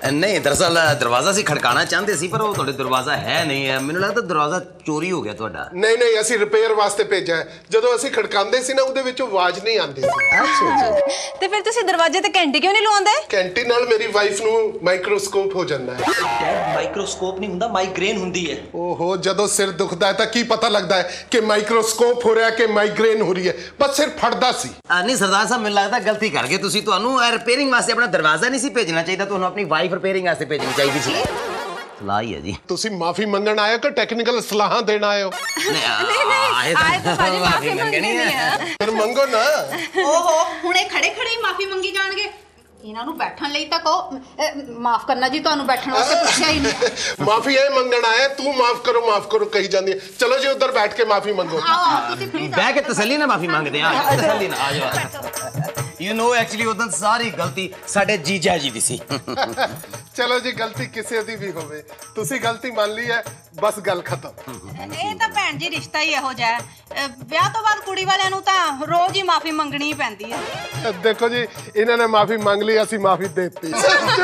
Speaker 12: नहीं दरअसल दरवाजा सी खड़काना चाहते सी पर वो थोड़े दरवाजा है नहीं है मैंने लगता दरवाजा चोरी हो गया ਤੁਹਾਡਾ
Speaker 17: नहीं नहीं ਅਸੀਂ ਰਿਪੇਅਰ ਵਾਸਤੇ ਭੇਜਿਆ ਜਦੋਂ ਅਸੀਂ ਖੜਕਾਉਂਦੇ ਸੀ ਨਾ ਉਹਦੇ ਵਿੱਚੋਂ ਆਵਾਜ਼ ਨਹੀਂ ਆਉਂਦੀ ਸੀ
Speaker 12: ਅੱਛਾ
Speaker 13: ਤੇ ਫਿਰ ਤੁਸੀਂ ਦਰਵਾਜ਼ੇ ਤੇ ਘੰਟੀ ਕਿਉਂ ਨਹੀਂ ਲਵਾਉਂਦੇ
Speaker 17: ਘੰਟੀ ਨਾਲ ਮੇਰੀ ਵਾਈਫ ਨੂੰ ਮਾਈਕਰੋਸਕੋਪ ਹੋ ਜਾਂਦਾ ਹੈ
Speaker 16: ਡੈਡ ਮਾਈਕਰੋਸਕੋਪ ਨਹੀਂ ਹੁੰਦਾ ਮਾਈਗ੍ਰੇਨ ਹੁੰਦੀ ਹੈ
Speaker 17: ਓਹੋ ਜਦੋਂ ਸਿਰ ਦੁਖਦਾ ਹੈ ਤਾਂ ਕੀ ਪਤਾ ਲੱਗਦਾ ਹੈ ਕਿ ਮਾਈਕਰੋਸਕੋਪ ਹੋ ਰਿਹਾ ਕਿ ਮਾਈਗ੍ਰੇਨ ਹੋ ਰਹੀ ਹੈ ਬਸ ਸਿਰ ਫੜਦਾ ਸੀ
Speaker 12: ਨਹੀਂ ਸਰਦਾਰ ਸਾਹਿਬ ਮੈਨੂੰ ਲੱਗਦਾ ਗਲਤੀ ਕਰ ਗਏ ਤੁਸੀਂ ਤੁਹਾਨੂੰ ਰਿਪੇਅਰਿੰਗ ਵਾਸਤੇ ਆਪਣਾ ਦਰਵਾਜ਼ਾ ਨਹੀਂ ਸੀ ਭੇਜਣਾ ਚਾਹੀਦਾ ਤੁਹਾਨੂੰ ਆਪਣੀ ਵਾਈਫ ਰਿਪੇਅਰਿੰਗ ਵਾਸਤੇ ਭੇਜਣੀ ਚਾਹੀਦੀ ਸੀ ਸਲਾਹ ਹੀ ਹੈ ਜੀ
Speaker 17: ਤੁਸੀਂ ਮਾਫੀ ਮੰਗਣ ਆਏ ਹੋ ਕਿ ਟੈਕਨੀਕਲ ਸਲਾਹਾਂ ਦੇਣ ਆਏ ਹੋ
Speaker 12: ਨਹੀਂ ਆਏ ਤਾਂ ਭਾਜੀ ਮਾਫੀ ਮੰਗਣੀ ਹੈ
Speaker 17: ਫਿਰ ਮੰਗੋ ਨਾ
Speaker 18: ਓਹੋ ਹੁਣੇ ਖੜੇ ਖੜੇ ਹੀ ਮਾਫੀ ਮੰਗੀ ਜਾਣਗੇ ਇਹਨਾਂ ਨੂੰ ਬੈਠਣ ਲਈ ਤਾਂ ਕਹੋ ਮਾਫ ਕਰਨਾ ਜੀ ਤੁਹਾਨੂੰ ਬੈਠਣ ਵਾਸਤੇ ਪੁੱਛਿਆ ਹੀ ਨਹੀਂ
Speaker 17: ਮਾਫੀ ਇਹ ਮੰਗਣ ਆਇਆ ਤੂੰ ਮਾਫ ਕਰੋ ਕਹੀ ਜਾਂਦੀ ਹੈ ਚਲੋ ਜੀ ਉੱਧਰ ਬੈਠ ਕੇ ਮਾਫੀ ਮੰਗੋ
Speaker 12: ਬਹਿ ਕੇ ਤਸੱਲੀ ਨਾਲ ਮਾਫੀ ਮੰਗਦੇ ਆ ਤਸੱਲੀ ਨਾਲ ਆ ਜਾਓ ਯੂ نو ਐਕਚੁਅਲੀ ਉਦੋਂ ਸਾਰੀ ਗਲਤੀ ਸਾਡੇ ਜੀਜਾ ਜੀ ਦੀ ਸੀ
Speaker 17: ਚਲੋ ਜੀ ਗਲਤੀ ਕਿਸੇ ਦੀ ਵੀ ਹੋਵੇ ਤੁਸੀਂ ਗਲਤੀ ਮੰਨ ਲਈ ਹੈ ਬਸ ਗੱਲ ਖਤਮ
Speaker 18: ਇਹ ਤਾਂ ਭੈਣ ਜੀ ਰਿਸ਼ਤਾ ਹੀ ਇਹੋ ਜਿਹਾ ਹੈ ਵਿਆਹ ਤੋਂ ਬਾਅਦ ਕੁੜੀ ਵਾਲਿਆਂ ਨੂੰ ਤਾਂ ਰੋਜ਼ ਹੀ ਮਾਫੀ ਮੰਗਣੀ ਹੀ ਪੈਂਦੀ ਹੈ
Speaker 17: ਦੇਖੋ ਜੀ ਇਹਨਾਂ ਨੇ ਮਾਫੀ ਮੰਗ ਲਈ ਅਸੀਂ ਮਾਫੀ ਦੇ ਦਿੱਤੀ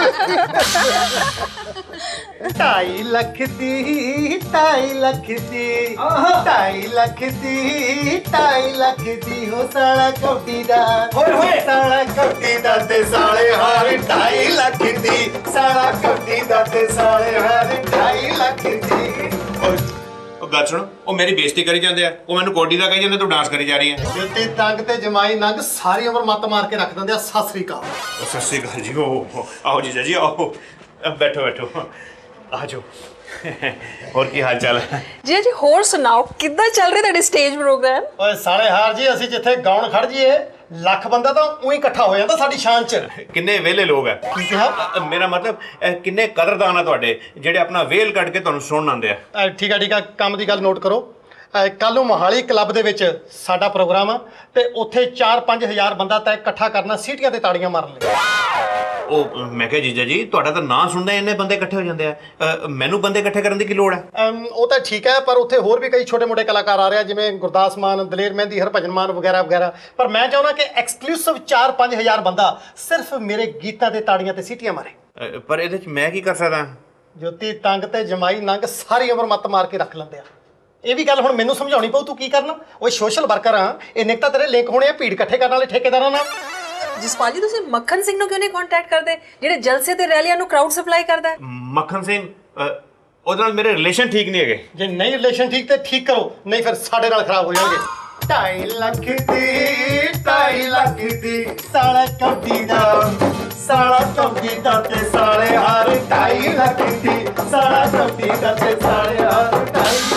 Speaker 14: 2.5 ਲੱਖ ਦੀ 2.5 ਲੱਖ ਦੀ 2.5 ਲੱਖ ਦੀ 2.5 ਲੱਖ ਦੀ ਹੋ ਸਾਲਾ ਕੋਟੀ ਦਾ ਓਏ ਸਾਲਾ ਕੋਟੀ ਦਾ ਤੇ ਸਾਲੇ ਹਾਰ 2.5 ਲੱਖ ਦੀ ਸਾਲਾ ਕੋਟੀ ਦਾ ਤੇ ਸਾਲੇ ਹਾਰ 2.5 ਲੱਖ ਦੀ
Speaker 9: ਉਹ ਗੱਲ ਸੁਣ ਉਹ ਮੇਰੀ ਬੇਇੱਜ਼ਤੀ ਕਰੀ ਜਾਂਦੇ ਆ ਉਹ ਮੈਨੂੰ ਕੋਡੀ ਦਾ ਕਹੀ ਜਾਂਦੇ ਤੂੰ ਡਾਂਸ ਕਰੀ ਜਾ ਰਹੀ ਹੈ
Speaker 14: ਜੁੱਤੀ ਤੰਗ ਤੇ ਜਮਾਈ ਨੰਗ ਸਾਰੀ ਉਮਰ ਮੱਤ ਮਾਰ ਕੇ ਰੱਖ ਦਿੰਦੇ ਆ ਸਤਿ ਸ੍ਰੀ ਅਕਾਲ
Speaker 9: ਸਤਿ ਸ੍ਰੀ ਅਕਾਲ ਜੀ ਆਓ ਜੀਜਾ ਜੀ ਆਓ ਬੈਠੋ ਆ ਜਾਓ ਹੋਰ ਕੀ ਹਾਲ ਚਾਲ ਹੈ
Speaker 13: ਜੀ ਹੋਰ ਸੁਣਾਓ ਕਿੱਦਾਂ ਚੱਲ ਰਿਹਾ ਤੁਹਾਡੇ ਸਟੇਜ ਪ੍ਰੋਗਰਾਮ
Speaker 14: ਓਏ ਸਾਲੇ ਹਾਰ ਜੀ ਅਸੀਂ ਜਿੱਥੇ ਗਾਉਣ ਖੜ ਜੀਏ ਲੱਖ ਬੰਦਾ ਤਾਂ ਉਹੀ ਇਕੱਠਾ ਹੋ ਜਾਂਦਾ ਸਾਡੀ ਸ਼ਾਨ 'ਚ
Speaker 9: ਕਿੰਨੇ ਵਿਹਲੇ ਲੋਕ ਹੈ ਮੇਰਾ ਮਤਲਬ ਕਿੰਨੇ ਕਦਰਦਾਨ ਆ ਤੁਹਾਡੇ ਜਿਹੜੇ ਆਪਣਾ ਵੇਲ ਕੱਢ ਕੇ ਤੁਹਾਨੂੰ ਸੁਣਨ ਆਉਂਦੇ ਆ
Speaker 14: ਠੀਕ ਆ ਕੰਮ ਦੀ ਗੱਲ ਨੋਟ ਕਰੋ ਕੱਲ ਨੂੰ ਮੋਹਾਲੀ ਕਲੱਬ ਦੇ ਵਿੱਚ ਸਾਡਾ ਪ੍ਰੋਗਰਾਮ ਆ ਤੇ ਉੱਥੇ 4-5 ਹਜ਼ਾਰ ਬੰਦਾ ਤਾਂ ਇਕੱਠਾ ਕਰਨਾ ਸੀਟੀਆਂ ਤੇ ਤਾੜੀਆਂ ਮਾਰਨ ਲਈ
Speaker 9: ਉਹ ਮੈਂ ਕਿਹਾ ਜੀਜਾ ਜੀ ਤੁਹਾਡਾ ਤਾਂ ਨਾਂ ਸੁਣਦਾ ਇੰਨੇ ਬੰਦੇ ਇਕੱਠੇ ਹੋ ਜਾਂਦੇ ਆ ਮੈਨੂੰ ਬੰਦੇ ਇਕੱਠੇ ਕਰਨ ਦੀ ਕੀ ਲੋੜ ਹੈ
Speaker 14: ਉਹ ਤਾਂ ਠੀਕ ਹੈ ਪਰ ਉੱਥੇ ਹੋਰ ਵੀ ਕਈ ਛੋਟੇ-ਮੋਟੇ ਕਲਾਕਾਰ ਆ ਰਹੇ ਆ ਜਿਵੇਂ ਗੁਰਦਾਸ ਮਾਨ ਦਲੇਰ ਮਹਿੰਦੀ ਹਰਭਜਨ ਮਾਨ ਵਗੈਰਾ ਪਰ ਮੈਂ ਚਾਹੁੰਦਾ ਕਿ ਐਕਸਕਲੂਸਿਵ 4-5 ਹਜ਼ਾਰ ਬੰਦਾ ਸਿਰਫ ਮੇਰੇ ਗੀਤਾਂ ਤੇ ਤਾੜੀਆਂ ਤੇ ਸੀਟੀਆਂ ਮਾਰੇ
Speaker 9: ਪਰ ਇਹਦੇ 'ਚ ਮੈਂ ਕੀ ਕਰ ਸਕਦਾ
Speaker 14: ਜੋਤੀ ਤੰਗ ਤੇ ਜਮਾਈ ਨੰਗ ਸਾਰੀ ਉਮਰ ਮੱਤ ਮਾਰ ਕੇ ਰੱਖ ਲੈਂਦੇ ਆ ਇਹ ਵੀ ਗੱਲ ਹੁਣ ਮੈਨੂੰ ਸਮਝਾਉਣੀ ਪਊ ਤੂੰ ਕੀ ਕਰਨਾ ਓਏ ਸੋਸ਼ਲ ਵਰਕਰ ਆ ਇੰਨੇ ਤਾਂ ਤੇਰੇ ਲਿੰਕ ਹੋਣੇ ਆ ਭੀੜ ਇਕੱਠੇ ਕਰਨ ਵਾਲੇ ਠੇਕੇਦਾਰਾਂ ਨਾਲ
Speaker 13: ਜਸਪਾਲ ਜੀ ਤੁਸੀਂ ਮੱਖਣ ਸਿੰਘ ਨੂੰ ਕਿਉਂ ਨਹੀਂ ਕੰਟੈਕਟ ਕਰਦੇ ਜਿਹੜੇ ਜਲਸੇ ਤੇ ਰੈਲੀਆਂ ਨੂੰ ਕਰਾਊਡ ਸਪਲਾਈ ਕਰਦਾ ਹੈ
Speaker 9: ਮੱਖਣ ਸਿੰਘ ਉਹਦੇ ਨਾਲ ਮੇਰੇ ਰਿਲੇਸ਼ਨ ਠੀਕ ਨਹੀਂ ਹੈਗੇ
Speaker 14: ਜੇ ਨਹੀਂ ਰਿਲੇਸ਼ਨ ਠੀਕ ਤੇ ਠੀਕ ਕਰੋ ਨਹੀਂ ਫਿਰ ਸਾਡੇ ਨਾਲ ਖਰਾਬ ਹੋ ਜਾਣਗੇ 2.5 ਲੱਖ ਦੀ 2.5 ਲੱਖ ਦੀ ਸਾਲਾ ਕੋਟੀ ਦਾ ਤੇ ਸਾਲੇ ਹਾਰ 2.5 ਲੱਖ ਦੀ ਸਾਲਾ ਕੋਟੀ ਦਾ ਤੇ ਸਾਲੇ ਹਾਰ 2.5